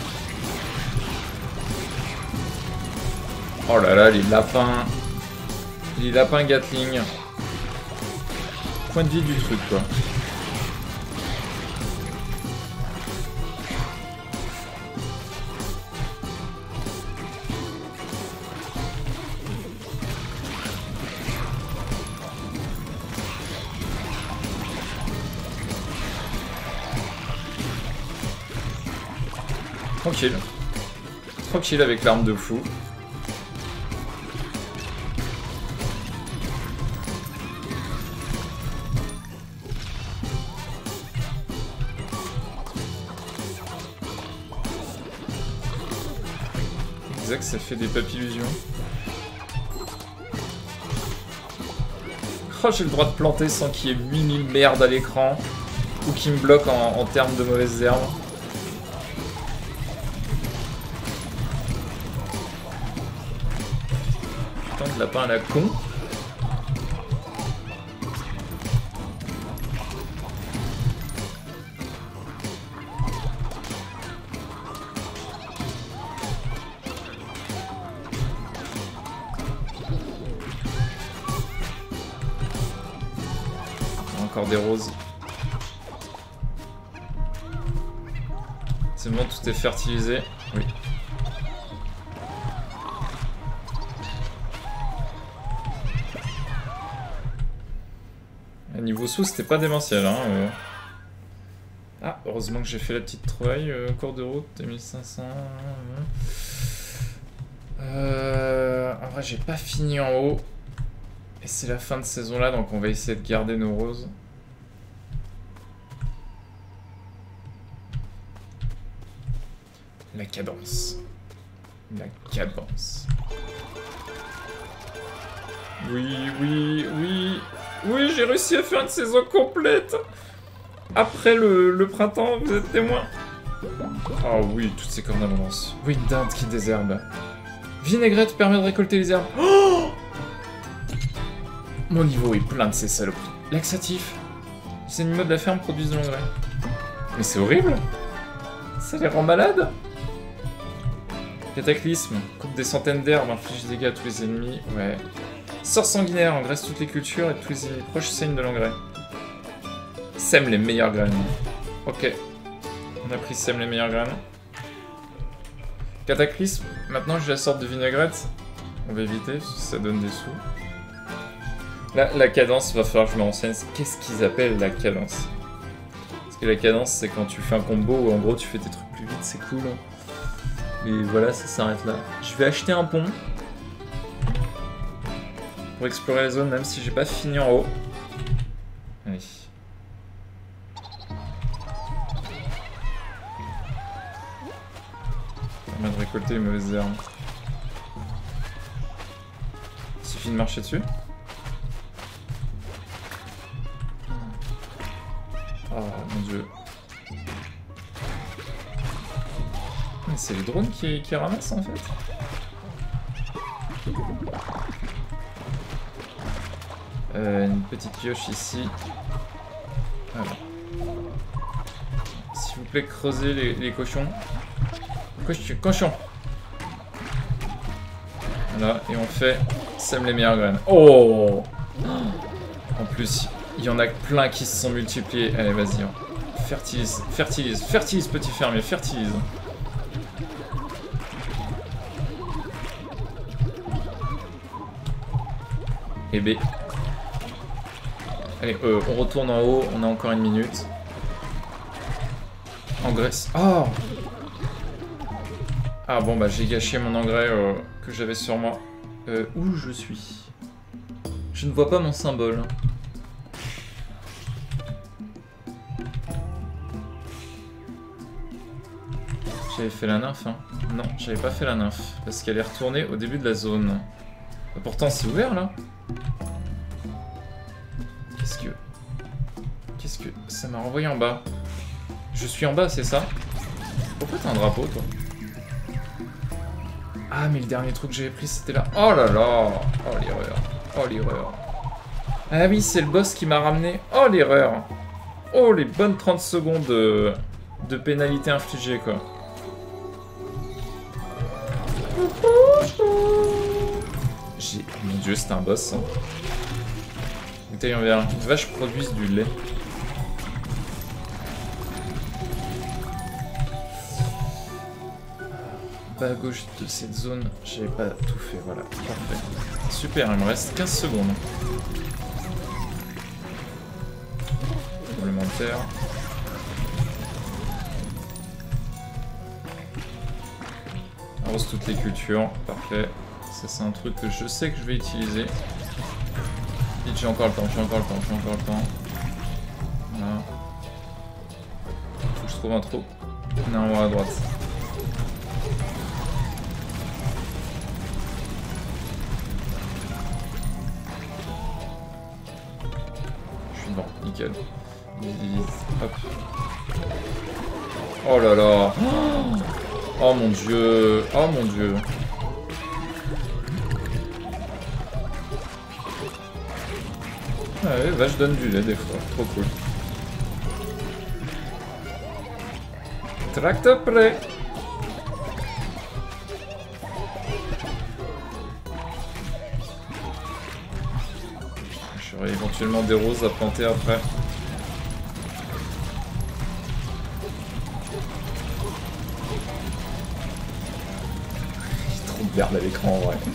Oh là là, les lapins. Les lapins Gatling. Point de vie du truc, quoi. Tranquille. Tranquille avec l'arme de fou. Exact, ça fait des papillusions. Oh, j'ai le droit de planter sans qu'il y ait 8000 merdes à l'écran. Ou qui me bloque en termes de mauvaises herbes. Putain de lapin à la con. Encore des roses. C'est bon, tout est fertilisé. Oui. À niveau sous, c'était pas démentiel. Hein, Ah, heureusement que j'ai fait la petite trouvaille. Cours de route, 2500. En vrai, j'ai pas fini en haut. Et c'est la fin de saison là, donc on va essayer de garder nos roses. La cadence. La cadence. Oui, oui, oui. Oui, j'ai réussi à faire une saison complète. Après le printemps, vous êtes témoin. Oh oui, toutes ces cornes d'abondance. Oui, une dinde qui désherbe. Vinaigrette permet de récolter les herbes. Oh, mon niveau est plein de ces saloperies. Laxatif. Les animaux de la ferme produisent de l'engrais. Mais c'est horrible. Ça les rend malades. Cataclysme. Coupe des centaines d'herbes, inflige des dégâts à tous les ennemis. Ouais. Sort sanguinaire, engraisse toutes les cultures et tous les ennemis proches saignent de l'engrais. Sème les meilleures graines. Ok. On a pris sème les meilleures graines. Cataclysme. Maintenant j'ai la sorte de vinaigrette. On va éviter parce que ça donne des sous. Là, la cadence, va falloir que je me renseigne. Qu'est-ce qu'ils appellent la cadence? Parce que la cadence, c'est quand tu fais un combo où en gros tu fais tes trucs plus vite, c'est cool. Et voilà, ça s'arrête là. Je vais acheter un pont. Pour explorer la zone, même si j'ai pas fini en haut. Allez. Ça permet de récolter les mauvaises herbes. Il suffit de marcher dessus. Oh mon dieu. Mais c'est les drones qui ramassent en fait. Une petite pioche ici. Voilà. S'il vous plaît, creusez les cochons. Cochons. Voilà, et on fait sème les meilleures graines. Oh, en plus, il y en a plein qui se sont multipliés. Allez, vas-y. Fertilise, fertilise, fertilise, petit fermier, fertilise. Et B. Allez, on retourne en haut, on a encore une minute. Engraisse. Oh! Ah bon, bah j'ai gâché mon engrais que j'avais sur moi. Où je suis? Je ne vois pas mon symbole. J'avais fait la nymphe, hein. Non, j'avais pas fait la nymphe. Parce qu'elle est retournée au début de la zone. Pourtant, c'est ouvert, là. Qu'est-ce que... Ça m'a renvoyé en bas. Je suis en bas, c'est ça? Pourquoi t'as un drapeau, toi? Ah, mais le dernier truc que j'avais pris, c'était là. Oh là là! Oh, l'erreur. Oh, l'erreur. Ah oui, c'est le boss qui m'a ramené. Oh, l'erreur. Oh, les bonnes 30 secondes de pénalité infligée, quoi. Mon dieu, c'est un boss, hein. Bouteille en verre. Les vaches produisent du lait. Bas à gauche de cette zone, j'avais pas tout fait, voilà. Parfait. Super, il me reste 15 secondes. Complémentaire. Arrose toutes les cultures, parfait. Ça c'est un truc que je sais que je vais utiliser. Vite, j'ai encore le temps, j'ai encore le temps, j'ai encore le temps. Voilà. Faut que je trouve un trou. On est en haut à droite. nickel. Hop. Oh là là. Oh mon dieu. Oh mon dieu. Ouais, vache donne du lait des fois. Trop cool. Tracteur prêt. J'aurai éventuellement des roses à planter après. J'ai trop de merde à l'écran en vrai.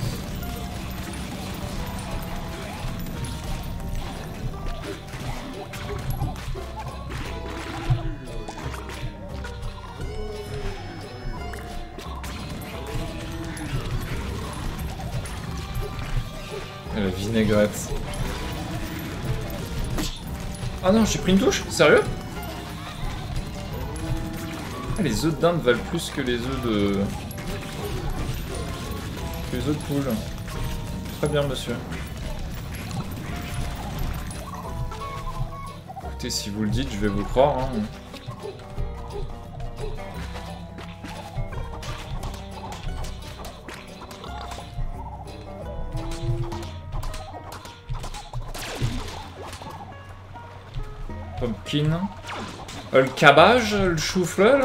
La vinaigrette. Ah non, j'ai pris une touche? Sérieux? Ah, les œufs de dinde valent plus que les œufs de... que les œufs de poule. Très bien, monsieur. Écoutez, si vous le dites, je vais vous croire, hein. Pumpkin. Le cabbage, le chou-fleur.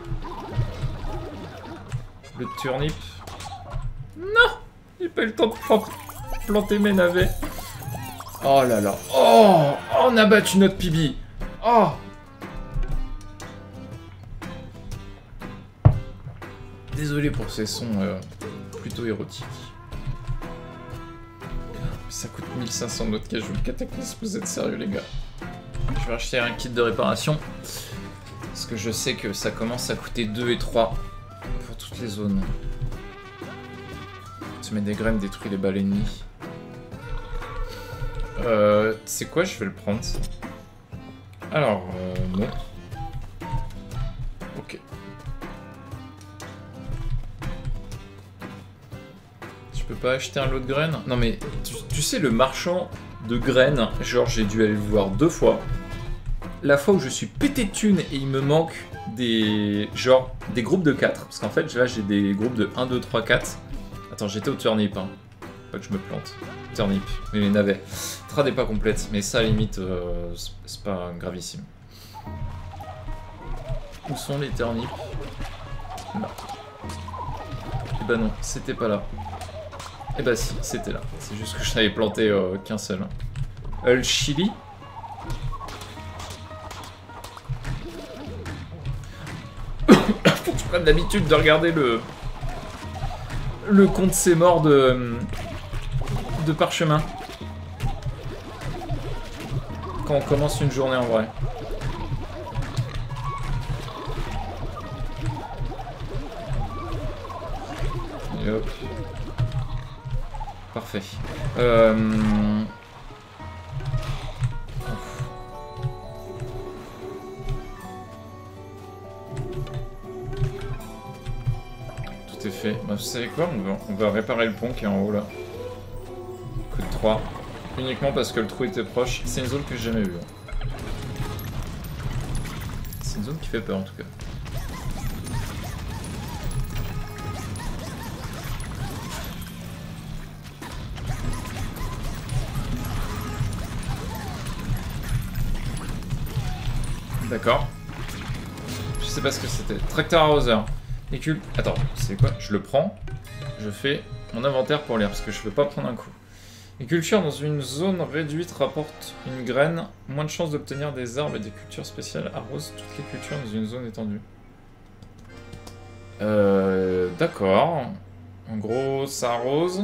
Le turnip. Non! J'ai pas eu le temps de planter mes navets. Oh là là. Oh! On a battu notre pibi. Oh! Désolé pour ces sons plutôt érotiques. Ça coûte 1500 notre cage, le cataclysme, vous êtes sérieux les gars? Je vais acheter un kit de réparation. Parce que je sais que ça commence à coûter 2 et 3 pour toutes les zones. Tu mets des graines, détruis les balles ennemies. C'est quoi? Je vais le prendre. Alors, non. Ok. Je peux pas acheter un lot de graines? Non mais, tu sais, le marchand de graines, genre j'ai dû aller le voir 2 fois. La fois où je suis pété de thunes et il me manque des... genre des groupes de 4. Parce qu'en fait là j'ai des groupes de 1, 2, 3, 4. Attends, j'étais au turnip, hein. Pas que je me plante. Turnip, mais les navets. Trad n'est pas complète, mais ça à la limite c'est pas gravissime. Où sont les turnips? Là. Et bah non, c'était pas là. Et bah si, c'était là. C'est juste que je n'avais planté qu'un seul. Le chili. Faut que je prenne l'habitude de regarder le compte c'est mort de parchemin. Quand on commence une journée en vrai. Et hop. Parfait. Tout est fait. Bah, vous savez quoi, on va réparer le pont qui est en haut là. Coup de 3. Uniquement parce que le trou était proche. C'est une zone que j'ai jamais vue. C'est une zone qui fait peur en tout cas. D'accord. Je sais pas ce que c'était. Tracteur arroseur. Écule. Attends, c'est quoi? Je le prends. Je fais mon inventaire pour lire parce que je veux pas prendre un coup. Les cultures dans une zone réduite rapportent une graine. Moins de chances d'obtenir des arbres et des cultures spéciales. Arrose toutes les cultures dans une zone étendue. D'accord. En gros, ça arrose.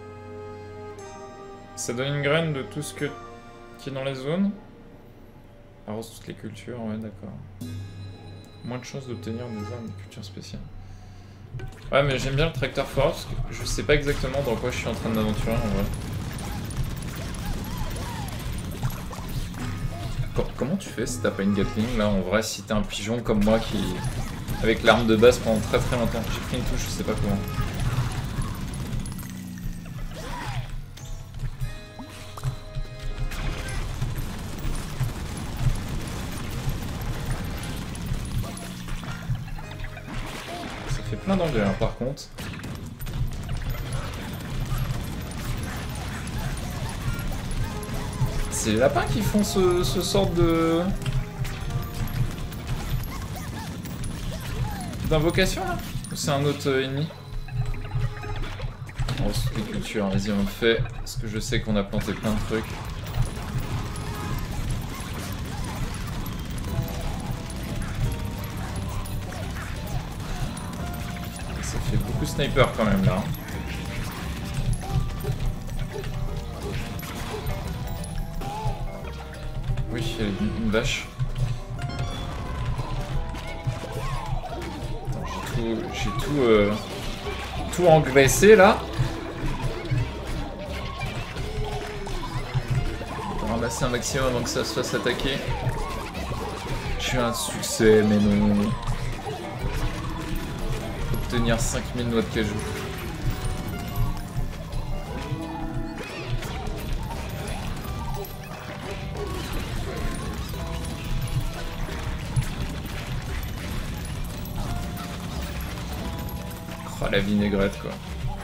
Ça donne une graine de tout ce qui est dans les zones. Arrose toutes les cultures, ouais, d'accord. Moins de chances d'obtenir des armes et des cultures spéciales. Ouais, mais j'aime bien le tracteur fort parce que je sais pas exactement dans quoi je suis en train de m'aventurer en vrai. Comment tu fais si t'as pas une Gatling là en vrai, si t'es un pigeon comme moi qui. Avec l'arme de base pendant très très longtemps? J'ai pris une touche, je sais pas comment. plein d'engrais hein, par contre. C'est les lapins qui font ce sort de... d'invocation là? Ou c'est un autre ennemi? Oh, c'est des cultures, vas-y on le fait. Parce que je sais qu'on a planté plein de trucs. Ça fait beaucoup de sniper quand même là. Oui, il y a une vache. J'ai tout engraissé là. Pour ramasser un maximum avant que ça se fasse attaquer. J'ai un succès, mais non. Obtenir 5000 noix de cajou. Oh, la vinaigrette quoi.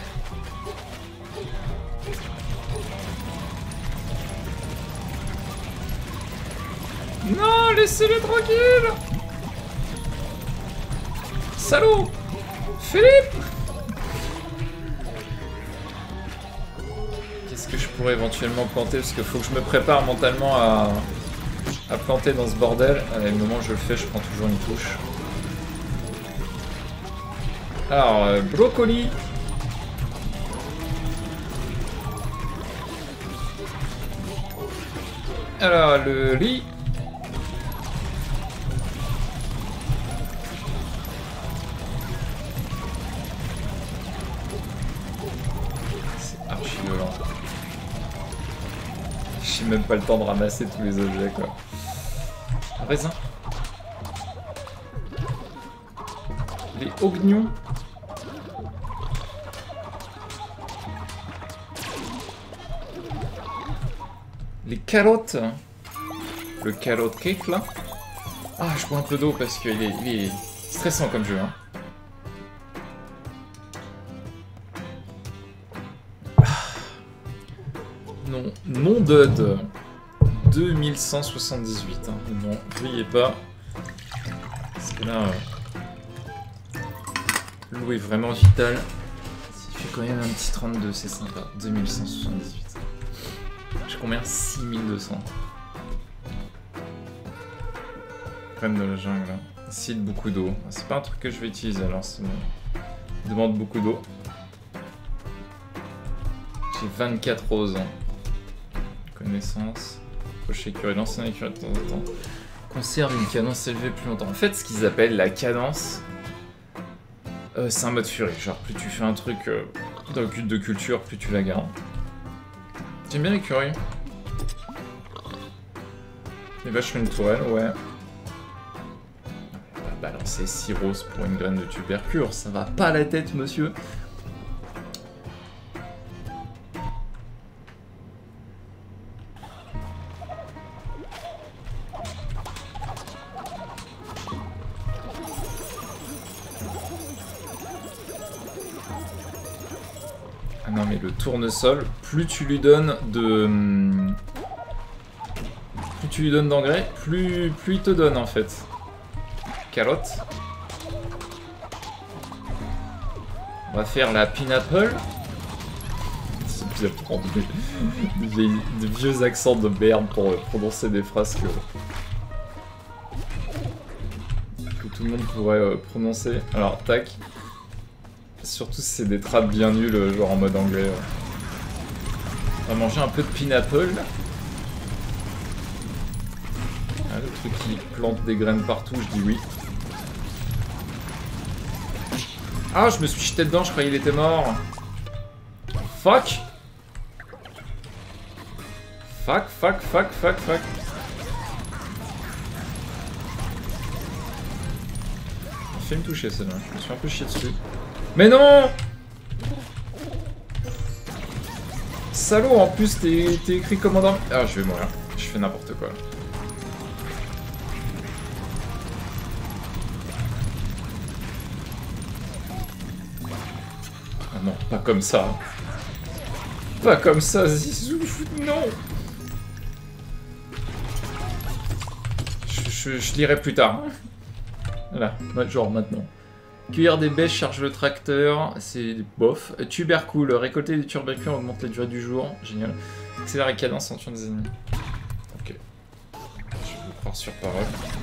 Non, laissez-les tranquilles. Salaud. Philippe. Qu'est-ce que je pourrais éventuellement planter? Parce qu'il faut que je me prépare mentalement à planter dans ce bordel. Allez, le moment où je le fais, je prends toujours une touche. Alors, brocoli. Alors, le riz. C'est archi violent. J'ai même pas le temps de ramasser tous les objets, quoi. Un raisin. Les oignons. Les carottes. Le carrot cake là. Ah, je bois un peu d'eau parce qu'il est stressant comme jeu. Hein. Non, non dud. 2178. Hein. Non, riez pas. Parce que là, l'eau est vraiment vitale. Il fait quand même un petit 32, c'est sympa. 2178. J'ai combien? 6200. Reine de la jungle. Cite beaucoup d'eau. C'est pas un truc que je vais utiliser alors, ça me demande beaucoup d'eau. J'ai 24 roses. Connaissance. Cocher écureuil, lancer un écureuil de temps en temps. Conserve une cadence élevée plus longtemps. En fait, ce qu'ils appellent la cadence, c'est un mode furie. Genre, plus tu fais un truc dans le culte de culture, plus tu la gardes. J'aime bien l'écureuil. Les vaches sur une tourelle, ouais. On va balancer 6 roses pour une graine de tubercule, ça va pas la tête, monsieur. Ah non mais le tournesol, plus tu lui donnes de... Plus tu lui donnes d'engrais, plus il te donne en fait. Carotte. On va faire la pineapple. Vous allez prendre des vieux accents de merde pour prononcer des phrases que tout le monde pourrait prononcer. Alors tac. Surtout si c'est des trappes bien nulles, genre en mode anglais. On va manger un peu de pineapple. Ah, le truc qui plante des graines partout, je dis oui. Ah, je me suis jeté dedans, je croyais qu'il était mort. Fuck. Fuck, fuck, fuck, fuck, fuck. Il fait me toucher celle-là, je me suis un peu chié dessus. Mais non! Salaud, en plus t'es écrit commandant. Ah, je vais mourir, je fais n'importe quoi. Pas comme ça. Pas comme ça, Zizou, non. Je lirai plus tard. Voilà, genre maintenant. Cueillir des baies charge le tracteur, c'est bof. Tubercule, récolter des tubercules augmente la durée du jour, génial. Accélérer la cadence en tuant des ennemis. Ok. Je vais vous croire sur parole.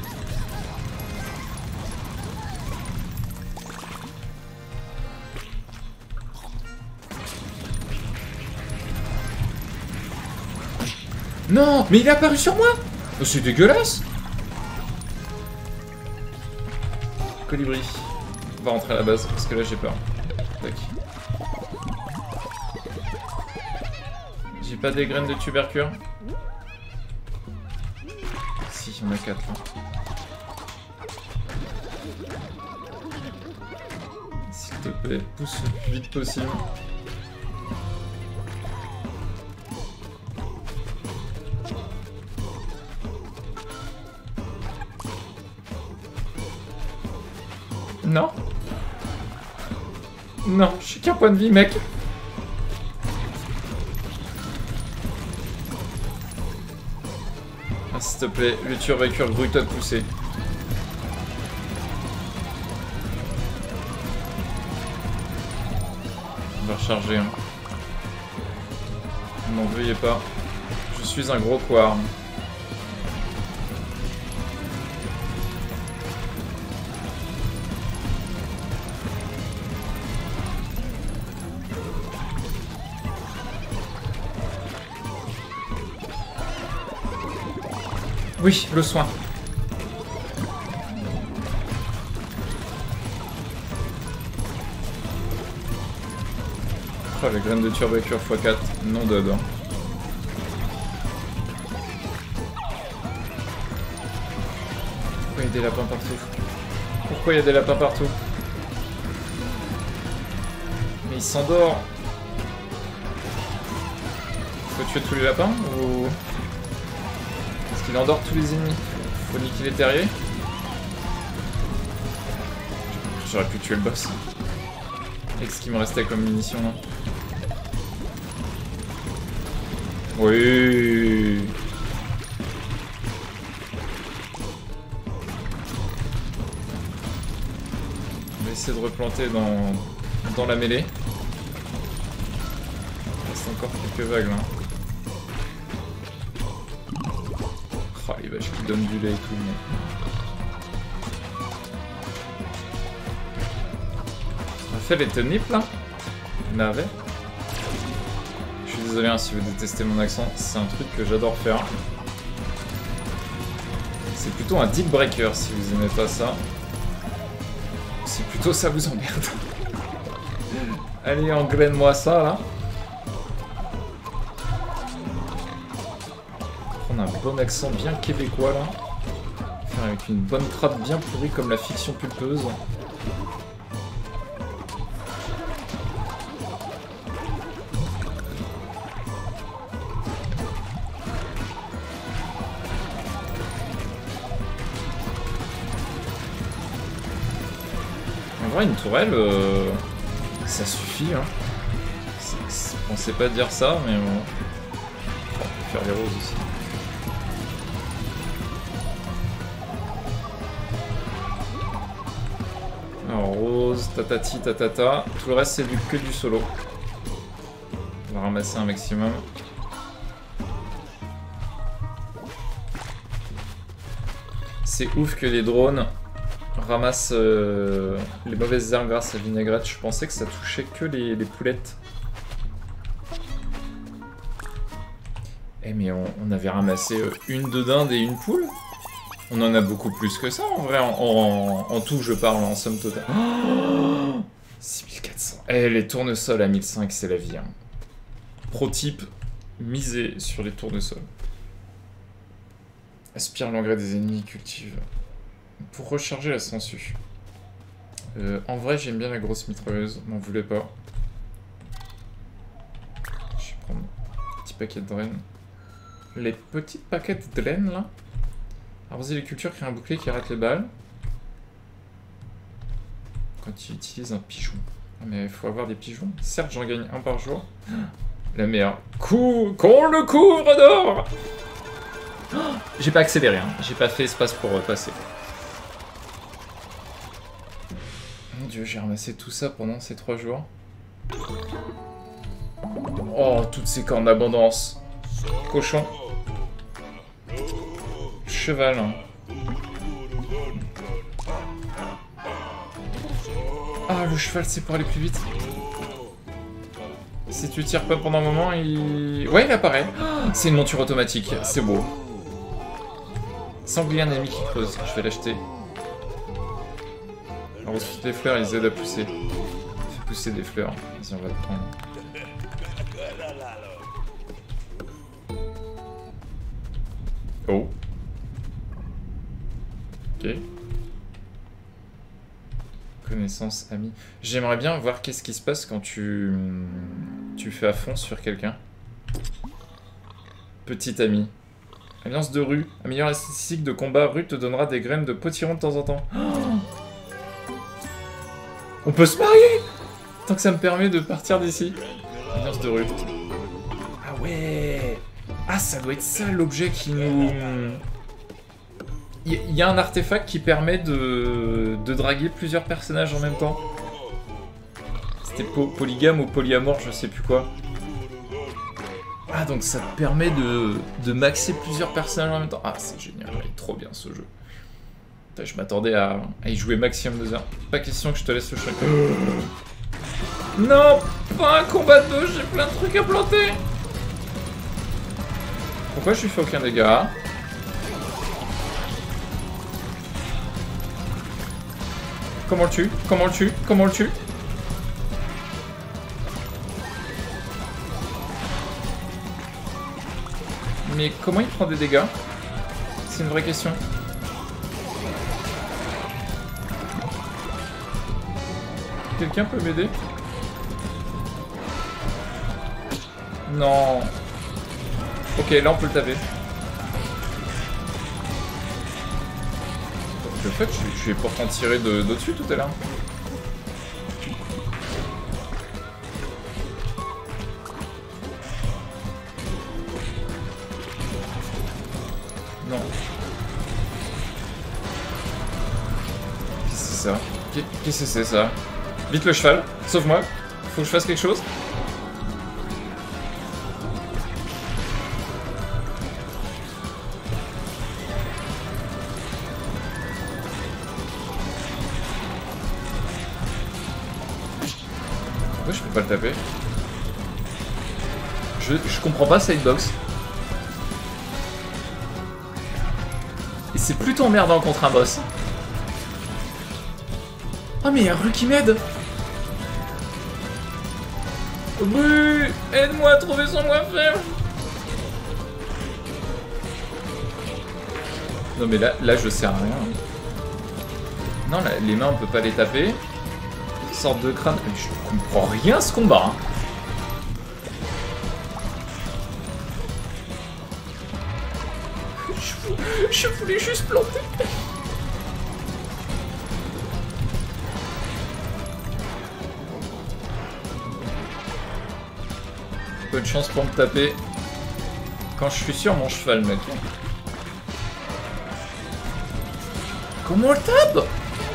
Non, mais il est apparu sur moi. Oh, c'est dégueulasse. Colibri. On va rentrer à la base, parce que là j'ai peur. Tac. J'ai pas des graines de tubercule. Si, il y en a 4 là. S'il te plaît, pousse le plus vite possible. Non. Non, je suis qu'un point de vie, mec. Ah, s'il te plaît, le turbacure brut à pousser. On va recharger. Hein. Ne m'en veuillez pas. Je suis un gros couard. Oui, le soin. Oh, les graines de turbacure x4, non d'od. Pourquoi il y a des lapins partout? Pourquoi il y a des lapins partout? Mais il s'endort. Faut tuer tous les lapins ou... Il endort tous les ennemis. Faut niquer les terriers. J'aurais pu tuer le boss. Avec ce qui me restait comme munition là. Oui. On va essayer de replanter dans la mêlée. Il reste encore quelques vagues là. Oh, les vaches qui donnent du lait et tout. On a fait les tennips là. Navet. Je suis désolé hein, si vous détestez mon accent, c'est un truc que j'adore faire. C'est plutôt un deal breaker si vous aimez pas ça. Si plutôt ça vous emmerde. Allez, engraine-moi ça là. On a un bon accent bien québécois là. Enfin, avec une bonne trappe bien pourrie comme la fiction pulpeuse. En vrai, une tourelle, ça suffit. Hein. Je pensais pas dire ça, mais bon. On peut faire les roses aussi. Alors, rose, tatati, tatata. Tout le reste, c'est que du solo. On va ramasser un maximum. C'est ouf que les drones ramassent les mauvaises herbes grâce à la vinaigrette. Je pensais que ça touchait que les poulettes. Eh mais on avait ramassé une de dinde et une poule. On en a beaucoup plus que ça en vrai, en tout je parle, en somme totale. Oh 6400. Eh, les tournesols à 1005, c'est la vie. Hein. Pro type, miser sur les tournesols. Aspire l'engrais des ennemis, cultive. Pour recharger la sangsue. En vrai, j'aime bien la grosse mitrailleuse, m'en voulez pas. Je vais prendre un petit paquet de draines. Les petites paquets de draines là. Arroser les cultures, créer un bouclier qui arrête les balles. Quand tu utilises un pigeon. Mais il faut avoir des pigeons. Certes, j'en gagne un par jour. La mer. Qu'on le couvre d'or. J'ai pas accéléré, hein. J'ai pas fait espace pour passer. Mon dieu, j'ai ramassé tout ça pendant ces 3 jours. Oh, toutes ces cornes d'abondance. Cochon. Cheval. Ah, le cheval, c'est pour aller plus vite. Si tu tires pas pendant un moment, il... Ouais, il apparaît. C'est une monture automatique, c'est beau. Sanglier ennemi qui creuse, je vais l'acheter. Alors, ensuite, les fleurs, ils aident à pousser. Fait pousser des fleurs. Vas-y, on va le prendre. Oh. Ok. Connaissance, ami. J'aimerais bien voir qu'est-ce qui se passe quand tu fais à fond sur quelqu'un. Petit ami. Alliance de rue. Améliore la statistique de combat. Rue te donnera des graines de potiron de temps en temps. Oh, on peut se marier! Tant que ça me permet de partir d'ici. Alliance de rue. Ah ouais! Ah, ça doit être ça l'objet qui nous... Il y a un artefact qui permet de draguer plusieurs personnages en même temps. C'était polygame ou polyamore, je sais plus quoi. Ah, donc ça te permet de maxer plusieurs personnages en même temps. Ah, c'est génial, il est trop bien ce jeu. Putain, je m'attendais à y jouer maximum 2 heures. Pas question que je te laisse le choc. Non, pas un combat de deux, j'ai plein de trucs à planter. Pourquoi je lui fais aucun dégât? Comment le tue? Comment le tue? Comment le tue? Mais comment il prend des dégâts? C'est une vraie question. Quelqu'un peut m'aider? Non. Ok, là on peut le taper. En fait, je suis pourtant tiré d'au-dessus tout à l'heure. Non. Qu'est-ce que c'est ça? Qu'est-ce que c'est ça? Vite le cheval, sauve-moi. Faut que je fasse quelque chose. Je peux pas le taper. Je comprends pas cette box. Et c'est plutôt emmerdant contre un boss. Oh mais il y a un Rue qui m'aide. Rue, aide-moi à trouver son moins faible. Non mais là je sers à rien. Non là, les mains on peut pas les taper. Sorte de crâne. Je comprends rien à ce combat. Hein. Je voulais juste planter. Peu de chance pour me taper quand je suis sur mon cheval, mec. Comment on le tape?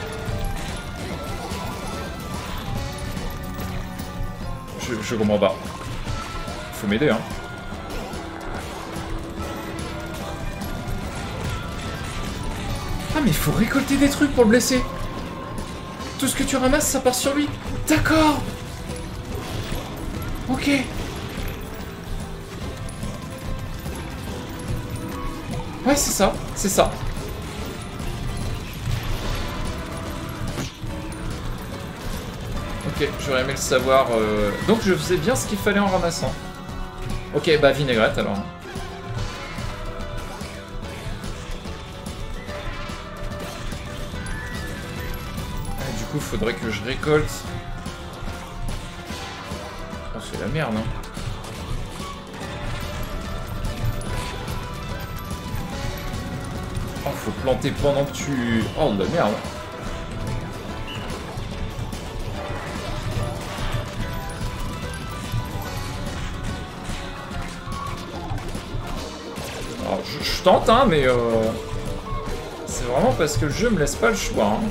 Je comprends pas. Faut m'aider, hein. Ah, mais il faut récolter des trucs pour le blesser. Tout ce que tu ramasses, ça part sur lui. D'accord. Ok. Ouais, c'est ça. C'est ça. Ok, j'aurais aimé le savoir. Donc je faisais bien ce qu'il fallait en ramassant. Ok, bah vinaigrette alors. Ah, du coup, faudrait que je récolte. Oh, c'est la merde, hein. Oh, faut planter pendant que tu... Oh, de la merde. Alors, je tente, hein, mais c'est vraiment parce que le jeu me laisse pas le choix. Hein.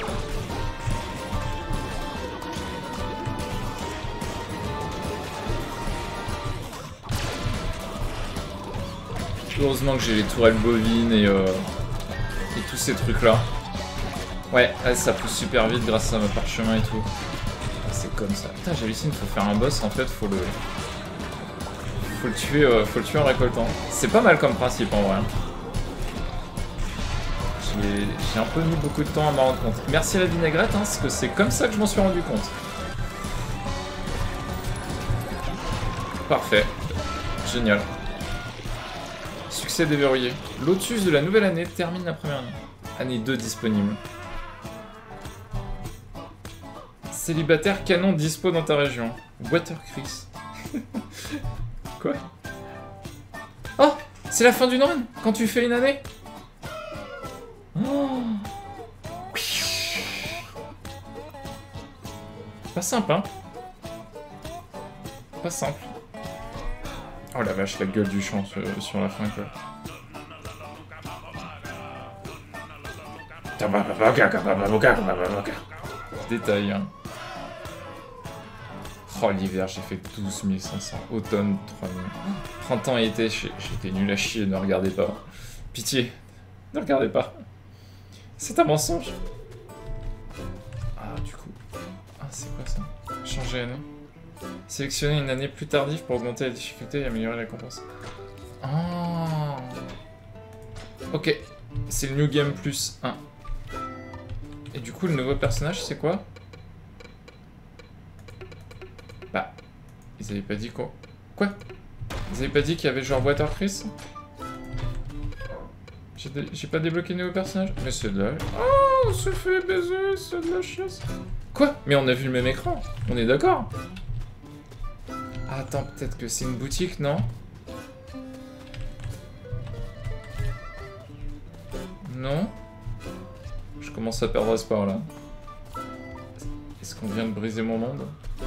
Heureusement que j'ai les tourelles bovines et tous ces trucs-là. Ouais, ça pousse super vite grâce à ma parchemin et tout. C'est comme ça. Putain, j'hallucine, faut faire un boss, en fait, faut le tuer en récoltant. C'est pas mal comme principe, en vrai. J'ai un peu mis beaucoup de temps à m'en rendre compte. Merci à la vinaigrette, hein, parce que c'est comme ça que je m'en suis rendu compte. Parfait. Génial. Succès déverrouillé. Lotus de la nouvelle année termine la première année. Année 2 disponible. Célibataire canon dispo dans ta région. Water Chris. Quoi? Oh! C'est la fin d'une run quand tu fais une année? Oh. Pas simple, hein? Pas simple. Oh la vache, la gueule du champ sur la fin, quoi. Détail, hein. Oh, l'hiver, j'ai fait 12 500. Automne, 3000. Printemps et été, j'étais nul à chier, ne regardez pas. Pitié, ne regardez pas. C'est un mensonge. Ah, du coup. Ah, c'est quoi ça? Changer année. Sélectionner une année plus tardive pour augmenter la difficulté et améliorer la récompense. Ah. Ok. C'est le New Game plus 1. Et du coup, le nouveau personnage, c'est quoi? Bah, ils avaient pas dit quoi? Quoi? Ils avaient pas dit qu'il y avait genre Water Chris? J'ai pas débloqué le nouveau personnage? Mais c'est de la... Oh, on se fait baiser, c'est de la chasse. Quoi? Mais on a vu le même écran, on est d'accord? Ah, attends, peut-être que c'est une boutique, non? Non? Je commence à perdre espoir, là. Est-ce qu'on vient de briser mon monde?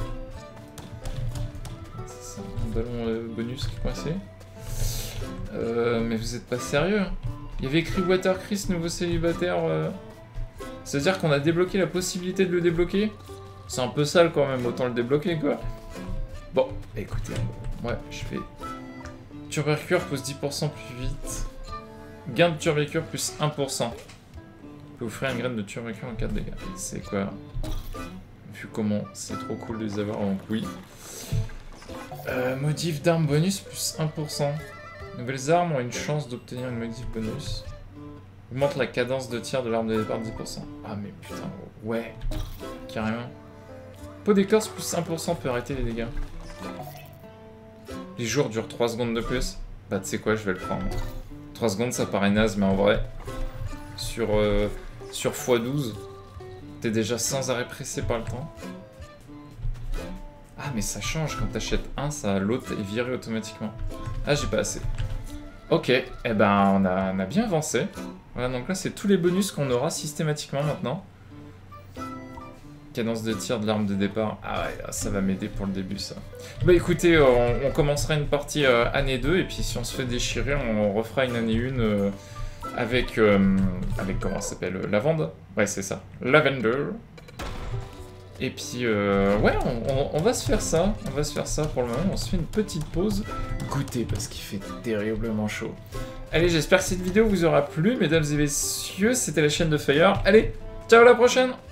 C'est un ballon bonus qui est coincé. Mais vous êtes pas sérieux? Il y avait écrit Water Chris, nouveau célibataire. C'est-à-dire qu'on a débloqué la possibilité de le débloquer? C'est un peu sale quand même, autant le débloquer, quoi. Bon, écoutez, ouais, je fais... Turbécure pousse 10% plus vite. Gain de turbécure plus 1%. Peut offrir une graine de turbécure en cas de dégâts. C'est quoi? Vu comment c'est trop cool de les avoir, donc oui. Modif d'arme bonus plus 1%. Nouvelles armes ont une chance d'obtenir une modif bonus. Augmente la cadence de tir de l'arme de départ de 10%. Ah mais putain, ouais. Carrément. Peau d'écorce plus 1% peut arrêter les dégâts. Les jours durent 3 secondes de plus. Bah tu sais quoi, je vais le prendre. 3 secondes ça paraît naze, mais en vrai, sur x12, t'es déjà sans arrêt pressé par le temps. Ah mais ça change, quand t'achètes un, ça l'autre est viré automatiquement. Ah j'ai pas assez. Ok, eh ben on a bien avancé. Voilà, donc là c'est tous les bonus qu'on aura systématiquement maintenant. Cadence de tir de l'arme de départ. Ah ouais, ça va m'aider pour le début, ça. Bah écoutez, on commencera une partie année 2, et puis si on se fait déchirer, on refera une année 1 avec comment ça s'appelle? Lavande? Ouais, c'est ça. Lavender. Et puis, ouais, on va se faire ça. On va se faire ça pour le moment. On se fait une petite pause goûter, parce qu'il fait terriblement chaud. Allez, j'espère que cette vidéo vous aura plu, mesdames et messieurs. C'était la chaîne de Fire. Allez, ciao, à la prochaine!